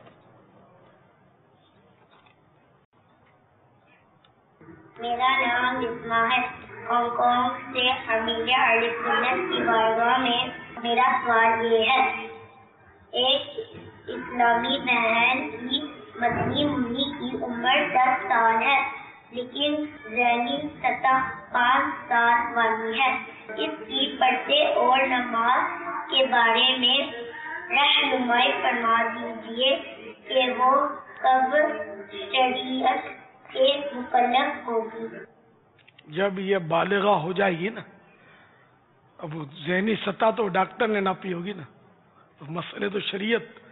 میرا نام بسما ہے، ہانگ کانگ سے امیر اہل سنت کی بارگاہ میں میرا سوال یہ ہے، ایک اسلامی بہن کی مدنی منی کی عمر 10 سال ہے لیکن ذہنی سطح 5 سال والی ہے. اس کی پردے اور نماز کے بارے میں رہنمائی فرما دیجیے کہ وہ کب شریعت کے مکلف ہوگی. جب یہ بالغہ ہو جائے گی نا، اب ذہنی سطح تو ڈاکٹر نے ناپی ہوگی نا، تو مسئلے تو شریعت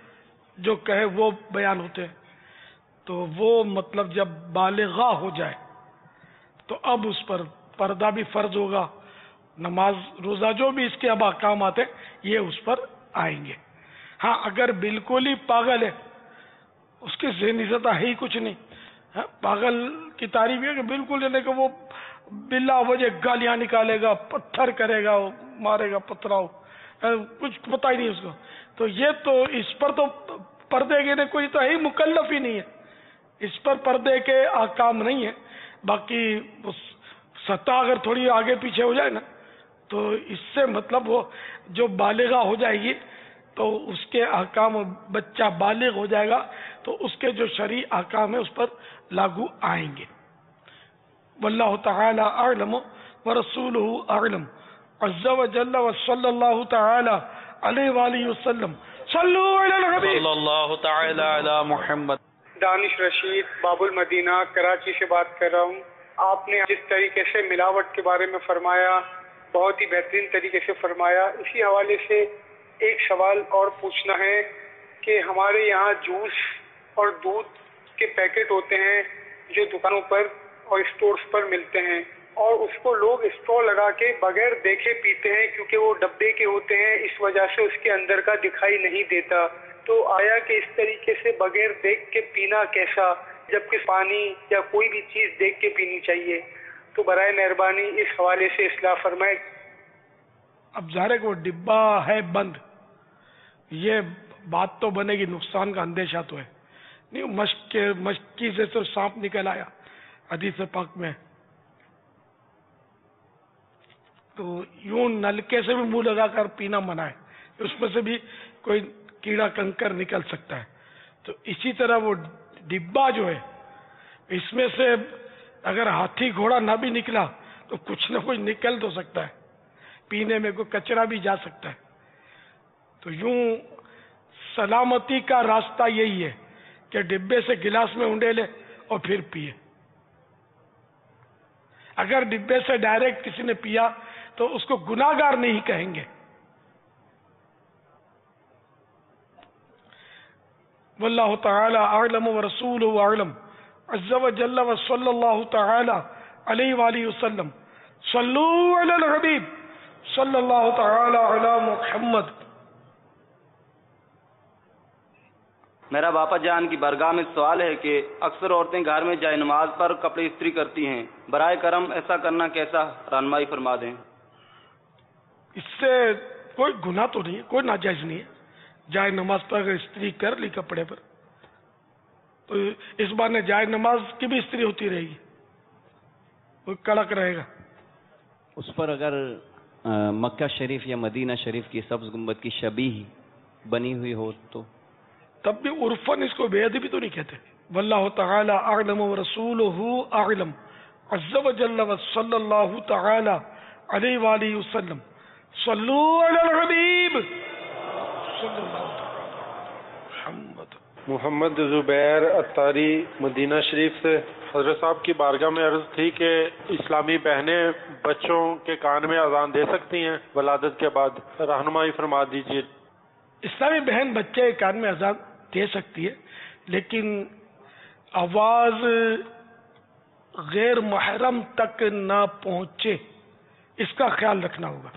جو کہے وہ بیان ہوتے ہیں. تو وہ مطلب جب بالغہ ہو جائے تو اب اس پر پردہ بھی فرض ہوگا، نماز روزہ جو بھی اس کے اب احکامات ہیں یہ اس پر آئیں گے. ہاں اگر بالکل ہی پاگل ہے، اس کی ذہنی سطح ہے ہی کچھ نہیں، پاگل کی تعریف یہ کہ بالکل یعنی کہ وہ بلا وجہ گالیاں نکالے گا، پتھر کرے گا، مارے گا پتھراؤ، کچھ پتہ ہی نہیں اس کو، تو یہ تو اس پر تو پردے کے نے کوئی تو ہے ہی مکلف ہی نہیں ہے، اس پر پردے کے احکام نہیں ہے. باقی سطح اگر تھوڑی آگے پیچھے ہو جائے نا تو اس سے مطلب وہ جو بالغہ ہو جائے گی تو اس کے احکام، بچہ بالغ ہو جائے گا تو اس کے جو شرعی احکام ہیں اس پر لاگو آئیں گے. واللہ تعالی اعلم ورسولہ اعلم عز وجل وصلی اللہ تعالی علیہ وآلہ وسلم. صلو علی الحبیب صلی اللہ تعالی علی محمد. دانش رشید باب المدینہ کراچی سے بات کر رہا ہوں. آپ نے جس طریقے سے ملاوٹ کے بارے میں فرمایا بہت ہی بہترین طریقے سے فرمایا. اسی حوالے سے ایک سوال اور پوچھنا ہے کہ ہمارے یہاں جوس اور دودھ کے پیکٹ ہوتے ہیں جو دکانوں پر اور اسٹورز پر ملتے ہیں، اور اس کو لوگ اسٹور لگا کے بغیر دیکھے پیتے ہیں کیونکہ وہ ڈبے کے ہوتے ہیں، اس وجہ سے اس کے اندر کا دکھائی نہیں دیتا. تو آیا کہ اس طریقے سے بغیر دیکھ کے پینا کیسا، جبکہ پانی یا کوئی بھی چیز دیکھ کے پینی چاہیے؟ تو برائے مہربانی اس حوالے سے اصلاح فرمائے. اب ظاہر ہے کہ وہ ڈبہ ہے بند، یہ بات تو بنے گی، نقصان کا اندیشہ تو ہے نہیں. مشکی سے تو سانپ نکل آیا حدیث پاک میں، تو یوں نلکے سے بھی منہ لگا کر پینا منع ہے، اس میں سے بھی کوئی کیڑا کنکر نکل سکتا ہے. تو اسی طرح وہ ڈبہ جو ہے اس میں سے اگر ہاتھی گھوڑا نہ بھی نکلا تو کچھ نہ کچھ نکل تو سکتا ہے، پینے میں کوئی کچرا بھی جا سکتا ہے. تو یوں سلامتی کا راستہ یہی ہے کہ ڈبے سے گلاس میں اونڈے لے اور پھر پیے. اگر ڈبے سے ڈائریکٹ کسی نے پیا تو اس کو گناہگار نہیں کہیں گے. واللہ تعالی اعلم ورسولہ اعلم عز وجل وصلی اللہ تعالی علیہ وآلہ وسلم. صلو علی الحبیب صلی اللہ تعالی علی محمد. میرا باپا جان کی بارگاہ میں سوال ہے کہ اکثر عورتیں گھر میں جائے نماز پر کپڑے استری کرتی ہیں، برائے کرم ایسا کرنا کیسا، رہنمائی فرما دیں. اس سے کوئی گناہ تو نہیں ہے، کوئی ناجائز نہیں ہے. جائے نماز پر اگر استری کر لی کپڑے پر تو اس بار نے جائے نماز کی بھی استری ہوتی رہے گی، کوئی کڑک رہے گا. اس پر اگر مکہ شریف یا مدینہ شریف کی سبز گنبد کی شبیہ بنی ہوئی ہو تو تب بھی عرفاً اس کو بے ادبی تو نہیں کہتے. واللہ تعالی اعلم ورسولہ اعلم عز وجل وصلی اللہ تعالی علیہ وآلہ وسلم. صلو علی الحبیب صلی اللہ تعالی محمد زبیر اتاری مدینہ شریف سے. حضرت صاحب کی بارگاہ میں عرض تھی کہ اسلامی بہنیں بچوں کے کان میں اذان دے سکتی ہیں ولادت کے بعد، رہنمائی فرما دیجیے. اسلامی بہن بچے کے کان میں اذان دے سکتی ہے، لیکن آواز غیر محرم تک نہ پہنچے، اس کا خیال رکھنا ہوگا.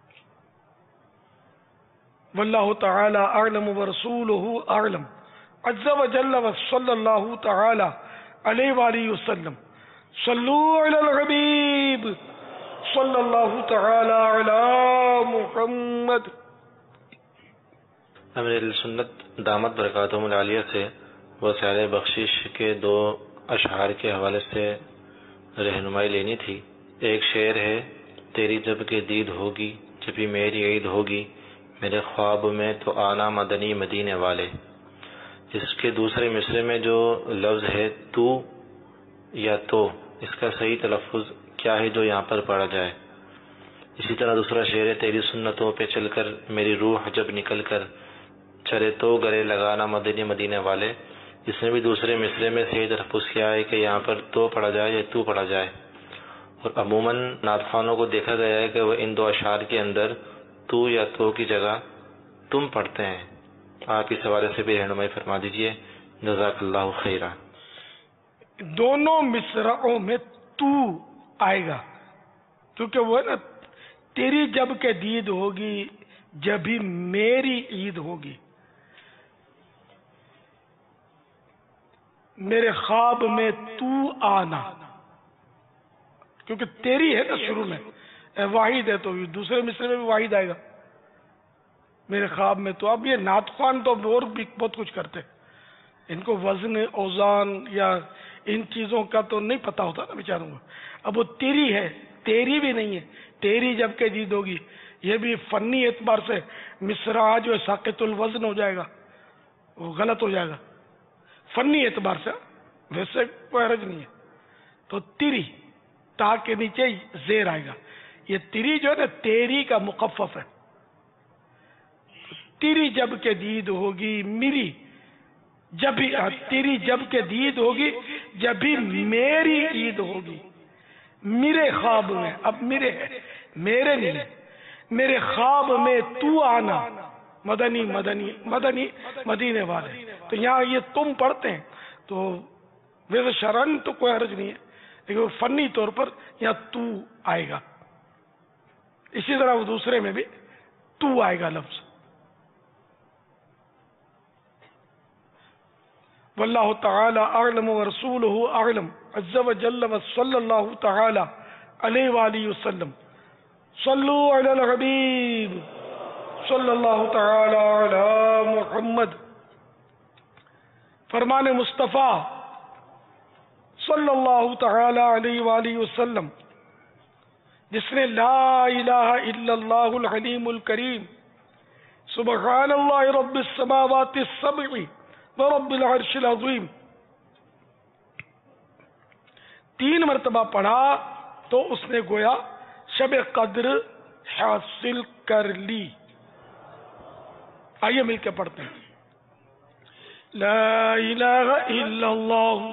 واللہ تعالی اعلم ورسولہ اعلم عز وجل وصلی اللہ تعالی علیہ وآلہ وسلم. صلو علی الحبیب صلی اللہ تعالی علی محمد. امیر سنت دامت برکاتہم العالیہ سے وسائل بخشش کے 2 اشعار کے حوالے سے رہنمائی لینی تھی. ایک شعر ہے، تیری جب کہ دید ہوگی جبھی میری عید ہوگی، میرے خواب میں تو آنا مدنی مدینے والے. اس کے دوسرے مصرے میں جو لفظ ہے تو یا تو، اس کا صحیح تلفظ کیا ہے جو یہاں پر پڑھا جائے. اسی طرح دوسرا شعر ہے، تیری سنتوں پہ چل کر میری روح جب نکل کر چلے تو گلے لگانا مدنی مدینے والے. اس میں بھی دوسرے مصرے میں صحیح تلفظ کیا ہے کہ یہاں پر تو پڑھا جائے یا تو پڑھا جائے. اور عموماً نعت خوانوں کو دیکھا گیا ہے کہ وہ ان 2 اشعار کے اندر تو یا تو کی جگہ تم پڑھتے ہیں. آپ اس حوالے سے بھی رہنمائی فرما دیجیے، جزاک اللہ خیرہ۔ دونوں مصرعوں میں تو آئے گا، کیونکہ وہ نا تیری جب کہ دید ہوگی جبھی میری عید ہوگی، میرے خواب میں تو آنا، کیونکہ تیری ہے نا شروع میں، واحد ہے تو دوسرے مصرے میں بھی واحد آئے گا، میرے خواب میں تو۔ اب یہ نعت خوان تو اور بھی بہت کچھ کرتے، ان کو وزن اوزان یا ان چیزوں کا تو نہیں پتا ہوتا نا بیچاروں کو۔ اب وہ تیری ہے، تیری بھی نہیں ہے، تیری جب کہ دید ہوگی، یہ بھی فنی اعتبار سے مصرع جو ہے ساقط الوزن ہو جائے گا، وہ غلط ہو جائے گا فنی اعتبار سے، ویسے کوئی حرج نہیں ہے۔ تو تیری تا کے نیچے زیر آئے گا، یہ تیری جو ہے نا تیری کا مخفف ہے، تیری جب کہ دید ہوگی میری، جب بھی تیری جب کہ دید ہوگی جب بھی میری عید ہوگی، میرے خواب میں، اب میرے ہے میرے نہیں ہے، میرے خواب میں تو آنا، مدنی مدنی مدنی مدینے والے، تو یہاں یہ تم پڑھتے ہیں تو ویسے شرعن تو کوئی حرج نہیں ہے، لیکن فنی طور پر یہاں تو آئے گا۔ اسی طرح وہ دوسرے میں بھی تو آئے گا لفظ۔ واللہ تعالی اعلم ورسولہ اعلم عز وجل وصلی اللہ تعالی علیہ وآلہ وسلم۔ صلو علی الحبیب صلی اللہ تعالی علی محمد۔ فرمان مصطفیٰ صلی اللہ تعالی علیہ وآلہ وسلم، جس نے لا الہ الا اللہ الحلیم الکریم سبحان اللہ رب السماوات السبع ورب العرش العظیم 3 مرتبہ پڑھا تو اس نے گویا شب قدر حاصل کر لی۔ آئیے مل کے پڑھتے ہیں، لا الہ الا اللہ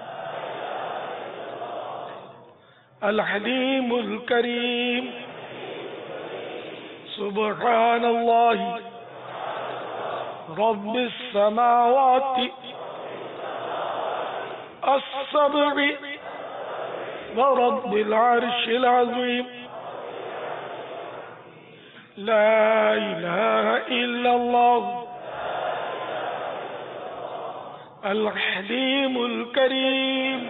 الحلیم الکریم سبحان اللہ رب السماوات السبع ورب العرش العظیم لا الہ الا اللہ الحلیم الکریم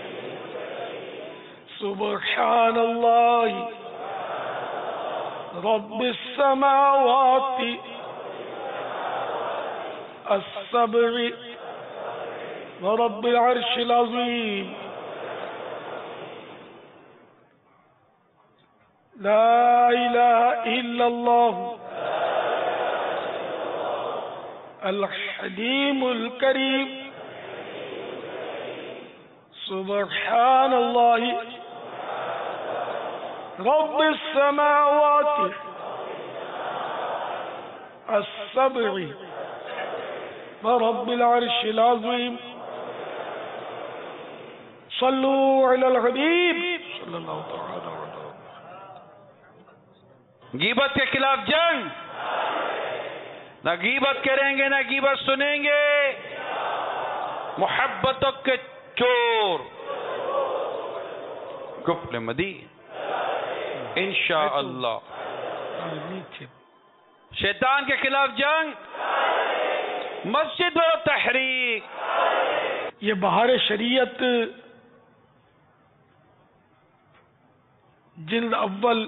سبحان اللہ رب السماوات السبع ورب العرش العظیم لا الہ الا اللہ الحلیم الکریم سبحان اللہ رب السماوات السبع ورب العرش العظیم صلو علی الحبیب صلی اللہ تعالی علیہ وسلم۔ غیبت کے خلاف جنگ، نہ غیبت کریں گے نہ غیبت سنیں گے، محبتوں کے چور قفل مدی انشاءاللہ۔ شیطان کے خلاف جنگ، مسجد و تحریک۔ یہ بہار شریعت جلد اول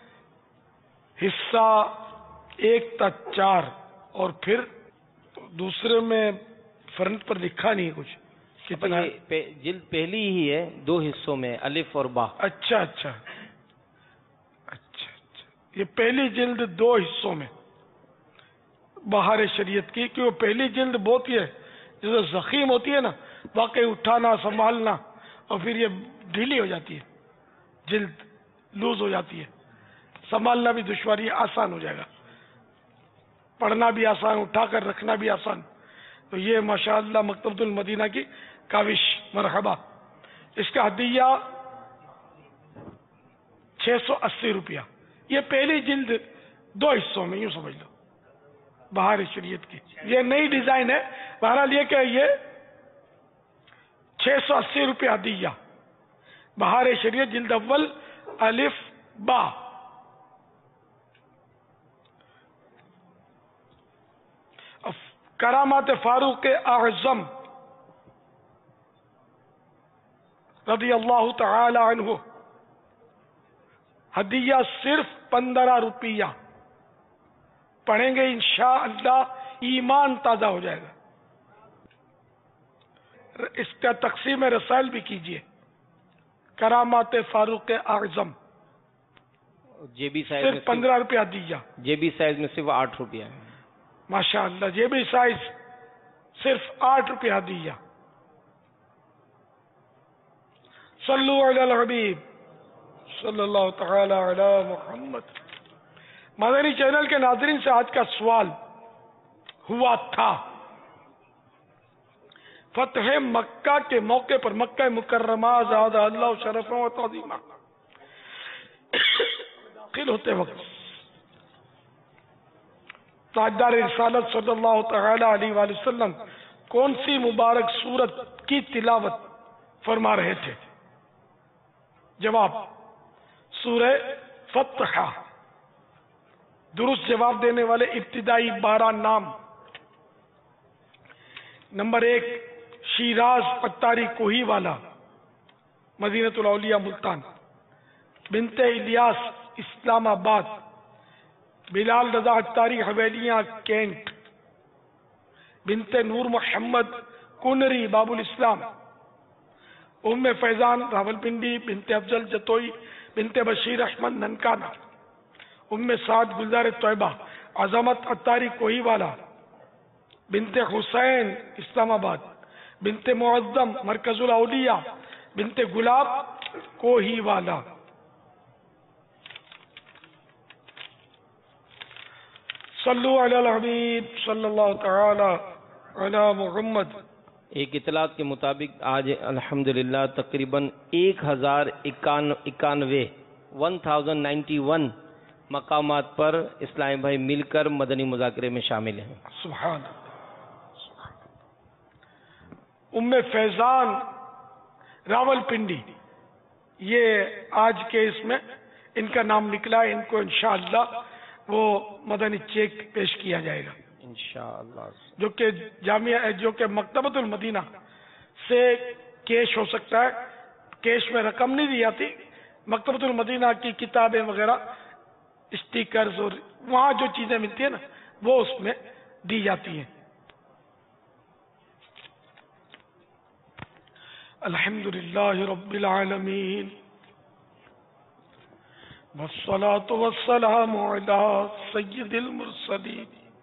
حصہ 1 تا 4 اور پھر دوسرے میں فرنٹ پر لکھا نہیں کچھ کتنا، جلد پہلی ہی ہے 2 حصوں میں، الف اور با۔ اچھا اچھا اچھا اچھا، یہ پہلی جلد 2 حصوں میں بہار شریعت کی، کہ وہ پہلی جلد بہت ہی ہے جیسے زخیم ہوتی ہے نا، واقعی اٹھانا سنبھالنا، اور پھر یہ ڈھیلی ہو جاتی ہے، جلد لوز ہو جاتی ہے، سنبھالنا بھی دشواری، آسان ہو جائے گا، پڑھنا بھی آسان، اٹھا کر رکھنا بھی آسان۔ تو یہ ماشاءاللہ مکتبۃ المدینہ کی کاوش، مرحبا۔ اس کا ہدیہ 680 روپیہ، یہ پہلی جلد 2 حصوں میں، یوں سمجھ لو بہار شریعت کی. یہ نئی ڈیزائن ہے. بہرحال یہ کہ یہ 680 روپیہ ہدیہ. بہار شریعت جلد اول الف با. کرامات فاروق اعظم رضی اللہ تعالی عنہ ہدیہ صرف 15 روپیہ. پڑھیں گے انشاءاللہ ایمان تازہ ہو جائے گا. اس کا تقسیم رسائل بھی کیجئے. کرامات فاروق اعظم جیبی سائز صرف 15 روپیہ ہدیہ. جیبی سائز میں صرف 8 روپیہ ہے. ماشاءاللہ جیبی سائز صرف 8 روپیہ ہدیہ. صلو علی الحبیب صلی اللہ تعالی علی محمد. مدنی چینل کے ناظرین سے آج کا سوال ہوا تھا فتح مکہ کے موقع پر مکہ مکرمہ زادہ اللہ شرف و تعظیمہ داخل ہوتے وقت تاجدار رسالت صلی اللہ تعالی علیہ وآلہ وسلم کون سی مبارک سورت کی تلاوت فرما رہے تھے؟ جواب سورہ فتح. درست جواب دینے والے ابتدائی 12 نام. نمبر 1 شیراز اتاری کوہی والا مدینۃ الاولیاء ملتان. بنت الیاس اسلام آباد. بلال رضا اتاری حویلیاں کینٹ. بنت نور محمد کنری باب الاسلام. ام فیضان راولپنڈی. بنت افضل جتوئی. بنت بشیر احمد ننکانہ. ام سعد گلزار طیبہ. عظمت اتاری کوہی والا. بنت حسین اسلام آباد. بنت معظم مرکز الاولیاء. بنت گلاب کوہی والا. صلو علی الحبیب صلی اللہ تعالی علی محمد. ایک اطلاعات کے مطابق آج الحمدللہ تقریباً 1091 مقامات پر اسلامی بھائی مل کر مدنی مذاکرے میں شامل ہیں. سبحان اللہ. ام فیضان راولپنڈی یہ آج کے اس میں ان کا نام نکلا ہے. ان کو انشاءاللہ وہ مدنی چیک پیش کیا جائے گا انشاءاللہ. جو کہ جامعہ جو کہ مکتبۃ المدینہ سے کیش ہو سکتا ہے. کیش میں رقم نہیں دی جاتی. مکتبۃ المدینہ کی کتابیں وغیرہ اسٹیکرز اور وہاں جو چیزیں ملتی ہیں نا وہ اس میں دی جاتی ہیں. الحمدللہ رب العالمین والصلاة والسلام علی سید المرسلین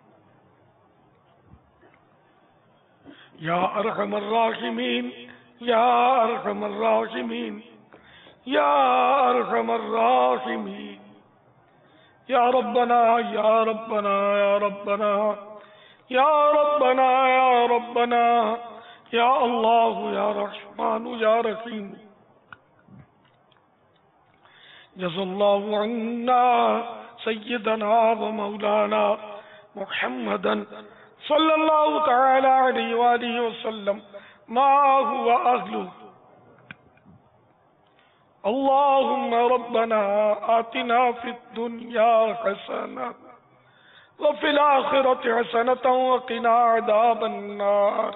یا ارحم الراحمین یا ارحم الراحمین یا ارحم الراحمین یا ربنا یا ربنا یا ربنا یا ربنا یا ربنا یا اللہ یا رحمان یا رحیم. جزا اللہ عنا سیدنا و مولانا محمدا صلی اللہ تعالی علیہ وآلہ وسلم ما هو اہلہ. اللہم ربنا آتنا فی الدنیا حسنہ وفی الآخرة حسنة وقنا عذاب النار.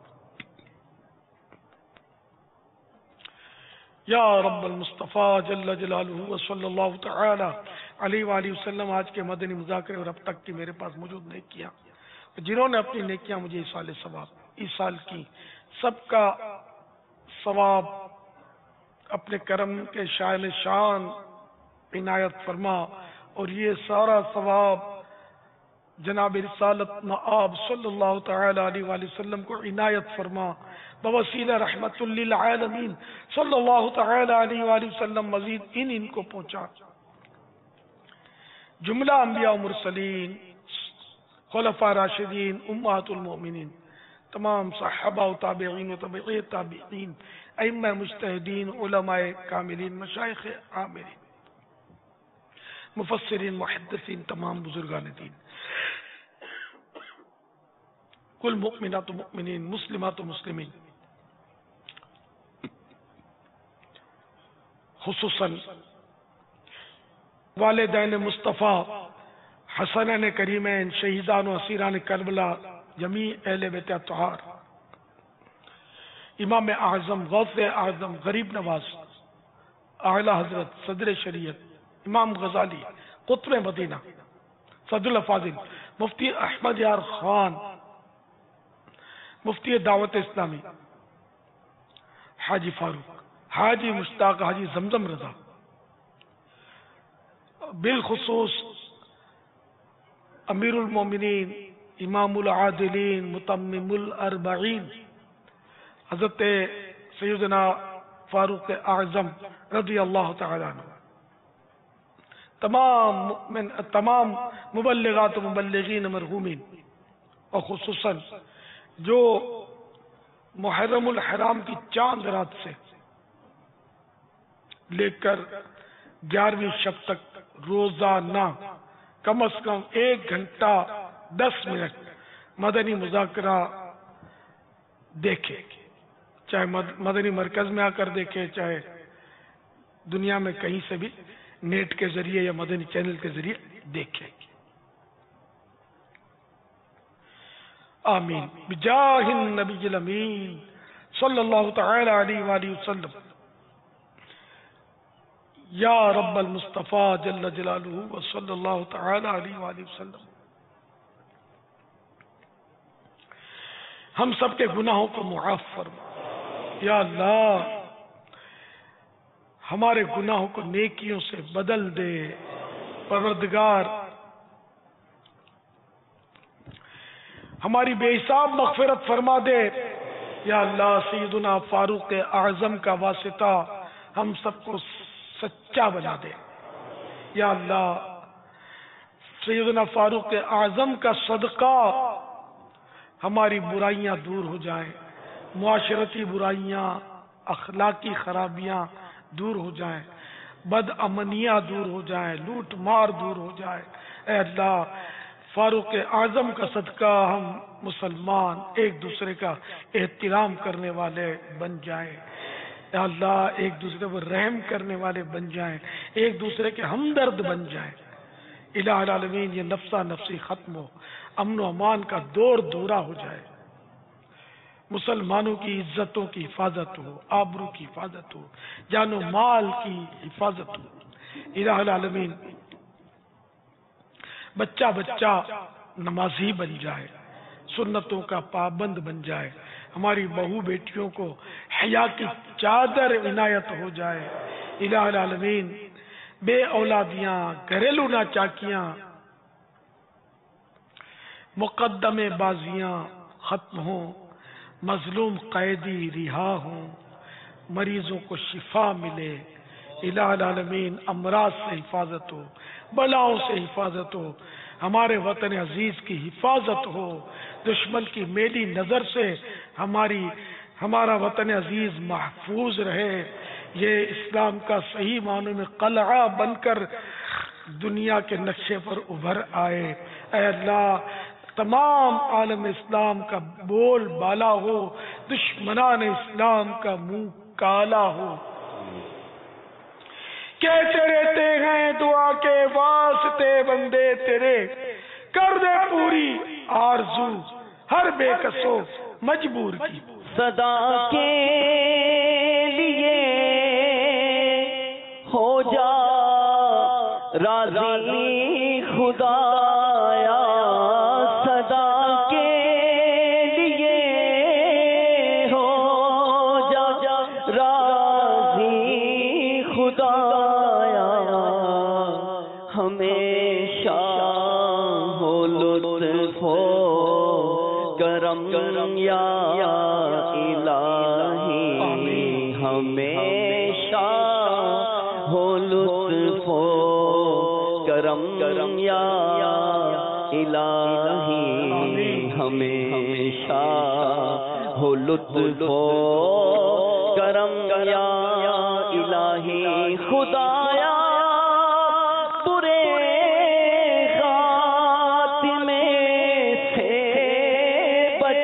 یا رب المصطفیٰ جل جلالہ وصلی اللہ تعالی علیہ وآلہ وسلم. آج کے مدنی مذاکرے اور اب تک کی میرے پاس موجود نیکیاں جنہوں نے اپنی نیکیاں مجھے ایصال ثواب ایصال کی سب کا ثواب اپنے کرم کے شان شان عنایت فرما. اور یہ سارا ثواب جناب رسالت مآب صلی اللہ تعالی علیہ وآلہ وسلم کو عنایت فرما بوسیلہ رحمت للعالمین صلی اللہ تعالی علیہ وآلہ وسلم. مزید ان کو پہنچا. جملہ انبیاء و مرسلین خلفاء راشدین امہات المؤمنین تمام صحابہ و تابعین و تابعی تابعین ائمہ مجتہدین علماء کاملین مشائخ عاملین مفسرین محدثین تمام بزرگان دین कुल मुमिनात मुमिनीन मुस्लिमात मुस्लिमीन, खुसूसन वालिदैन मुस्तफ़ा हसनैन करीमैन शहीदान व असीरान करबला जमी अहले बैत अत्हार, इमाम आज़म गौसे आज़म गरीब नवाज आला हजरत सदर शरीयत इमाम गजाली कुतुब मदीना सदुल फाजिल मुफ्ती अहमद यार खान मुफ्ती दावत इस्लामी हाजी फारूक हाजी मुश्ताक हाजी जमजम रजा, बिलखुसूस अमीरुल मोमिनीन इमामुल आदिलीन मुतम्मिमुल अरबईन हजरत सैयदना फारूक आज़म रज़ी अल्लाह तआला अन्हु, तमाम मुबल्लिगात मुबल्लिगीन मरहूमीन और खुसूसन जो मुहर्रमुल हराम की चांद रात से लेकर 11वीं शब तक रोजाना कम से कम 1 घंटा 10 मिनट मदनी मुज़ाकरा देखे, चाहे मदनी मरकज में आकर देखे, चाहे दुनिया में कहीं से भी नेट के जरिए या मदनी चैनल के जरिए देखे। आमीन बिजाहिन नबील अमीन सल्लल्लाहु तआला अलैहि वसल्लम या रब्बल मुस्तफ़ा जल्ल जलालुहु व सल्लल्लाहु तआला अलैहि वसल्लम। हम सब के गुनाहों को मुआफ फरमा या अल्लाह, हमारे गुनाहों को नेकियों से बदल दे परवरदिगार, हमारी बेहिसाब मग़फ़िरत फरमा दे या अल्लाह। सैयदना फारूक आज़म का वासिता हम सबको सच्चा बना दे या अल्लाह। सैयदना फारूक आज़म का सदका हमारी बुराइयां दूर हो जाएं, मुआशरती बुराइयां अखलाकी खराबियां दूर हो जाएं, बदअमनियां दूर हो जाएं, लूट मार दूर हो जाए। ऐ अल्लाह, फारूक आज़म का सदका हम मुसलमान एक दूसरे का एहतराम करने वाले बन जाएं। ऐ अल्लाह, एक दूसरे पर रहम करने वाले बन जाएं, एक दूसरे के हमदर्द बन जाएं। इलाहुल आलमीन, ये नफ्सा नफ्सी खत्म हो, अमन अमान का दौर दूरा हो जाए, मुसलमानों की इज्जतों की हिफाजत हो, आबरू की हिफाजत हो, जानो माल की हिफाजत हो। इलाहुल आलमीन, बच्चा बच्चा नमाजी बन जाए, सुन्नतों का पाबंद बन जाए, हमारी बहू बेटियों को हया की चादर इनायत हो जाए। इलाहुल आलमीन, बे औलादियां, घरेलू नाचाकियां, मुकद्दमे बाजियां खत्म हो, मजलूम कैदी रिहा हो, मरीजों को शिफा मिले। इलाहुल आलमीन, अमराज से हिफाजत हो, बलाओं से हिफाजत हो, हमारे वतन अजीज की हिफाजत हो, दुश्मन की मेली नजर से हमारा वतन अजीज महफूज रहे। ये इस्लाम का सही मानों में कलआ बनकर दुनिया के नक्शे पर उभर आए। ऐ अल्लाह, तमाम आलम इस्लाम का बोल बाला हो, दुश्मनान इस्लाम का मुंह काला हो। कहते रहते हैं दुआ के वास्ते बंदे तेरे, कर दे पूरी आरज़ू हर बेकसो मजबूर की। सदा के लिए हो जा राज़ी खुदाया, सदा के लिए हो जा राज़ी खुदाया, हमेशा हो लुत्फ़ हो करम या इलाही, हमेशा हो लुत्फ़ हो करम या इलाही, हमेशा हो लुत्फ़ हो करम या इलाही। खुदाया बुरे खातिमे से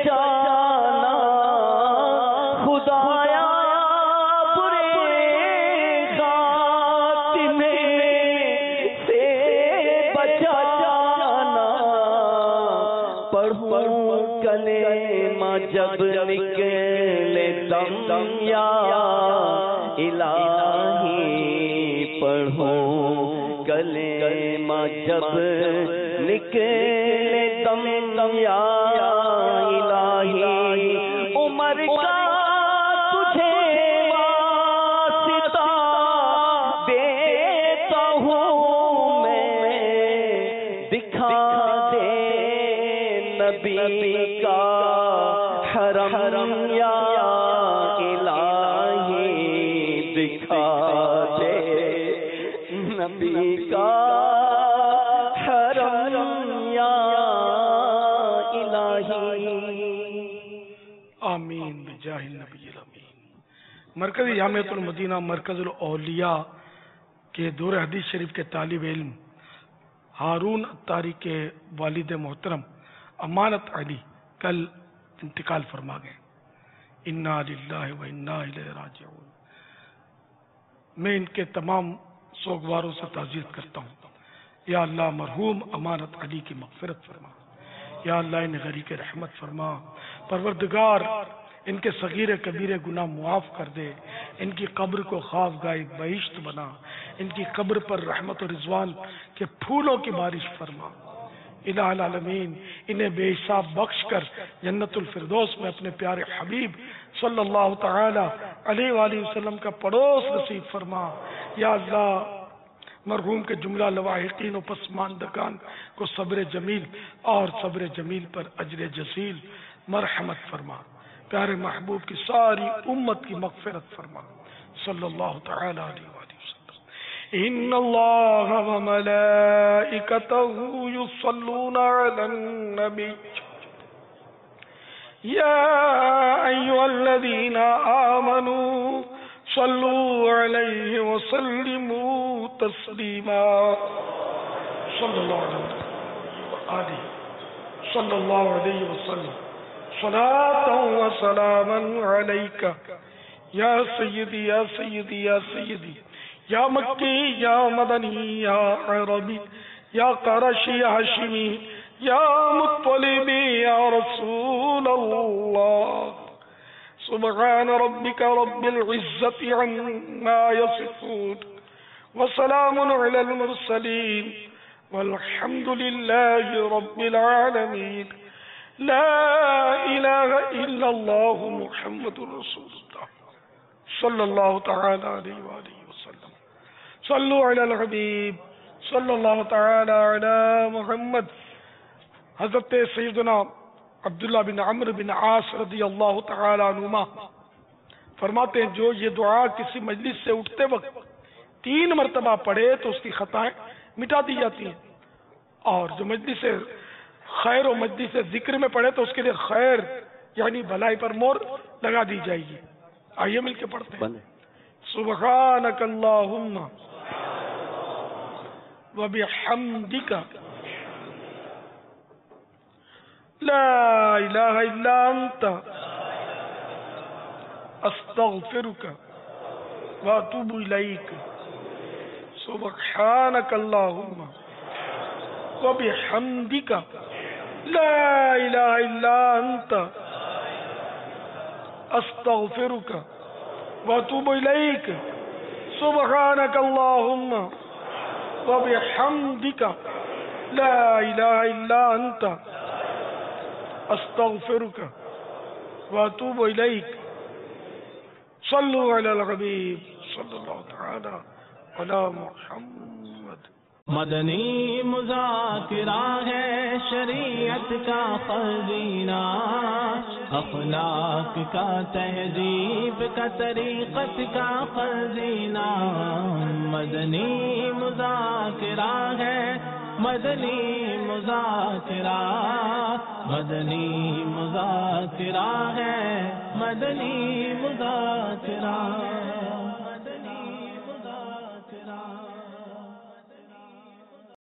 پڑھوں کلمہ جب نکلے دم یا الہی پڑھوں کلمہ جب نکلے دم یا الہی عمر کا تجھے واسطہ دیتا ہوں میں دکھا دے نبی کا حرم یا الہی دکھا دے نبی کا حرم یا الہی. آمین بجاہ النبی الامین. مرکزی جامعۃ المدینہ مرکز الاولیاء کے دور حدیث شریف کے طالب علم ہارون عطاری کے والد محترم امانت علی کل انتقال فرما گئے. انا للہ و انا الیہ راجعون. میں ان کے تمام سوگواروں سے تعزیت کرتا ہوں. یا اللہ مرحوم امانت علی کی مغفرت فرما. یا اللہ ان غریق رحمت فرما. پروردگار ان کے صغیر کبیر گناہ معاف کر دے. ان کی قبر کو خواف گائے بہشت بنا. ان کی قبر پر رحمت و رضوان کے پھولوں کی بارش فرما. الہ العالمین انہیں بے حساب بخش کر جنت الفردوس میں اپنے پیارے حبیب صلی اللہ تعالی علیہ وآلہ وسلم کا پڑوس نصیب فرما. یا اللہ مرحوم کے جملہ لواحقین و پسماندگان کو صبر جمیل اور صبر جمیل پر اجر جزیل مرحمت فرما. پیارے محبوب کی ساری امت کی مغفرت فرما. صلی اللہ تعالی علیہ وآلہ وسلم. ان اللہ و ملائکتہ یصلون علی النبی یا ایھا الذین آمنوا صلوا علیہ وسلموا تسلیما. صلی اللہ علیہ وسلم صلاۃ و سلاما علیک یا سیدی یا سیدی یا سیدی یا مکی یا مدنی یا عربی یا قرشی یا ہاشمی یا مطلبی یا رسول اللہ. سبحان ربك رب العزة عما يصفون وسلام على المرسلين والحمد لله رب العالمين. لا إله إلا الله محمد رسول الله صلى الله تعالى عليه وآله وسلم. صلوا على الحبيب صلى الله تعالى على محمد. حضرت سیدنا عبداللہ بن عمرو بن عاص رضی اللہ تعالی عنہما فرماتے ہیں جو یہ دعا کسی مجلس سے اٹھتے وقت 3 مرتبہ پڑھے تو اس کی خطائیں مٹا دی جاتی ہیں، اور جو مجلس سے خیر و مجلس سے ذکر میں پڑھے تو اس کے لیے خیر یعنی بھلائی پر مور لگا دی جائے گی. آئیے مل کے پڑھتے ہیں. سبحانک اللہم و بحمدک لا الہ الا انت استغفرک واتوب الیک. سبحانک اللہم وبحمدک لا الہ الا انت استغفرک واتوب الیک. سبحانک اللہم وبحمدک لا الہ الا انت استغفرک واتوب الیک. صلوا علی الحبیب صلی اللہ تعالی علی محمد. مدنی مذاکرہ ہے شریعت کا خزینہ، اخلاق کا تہذیب کا طریقت کا خزینہ. مدنی مذاکرہ ہے مدنی مذاکرہ، مدنی مذاکرہ ہے مدنی مذاکرہ.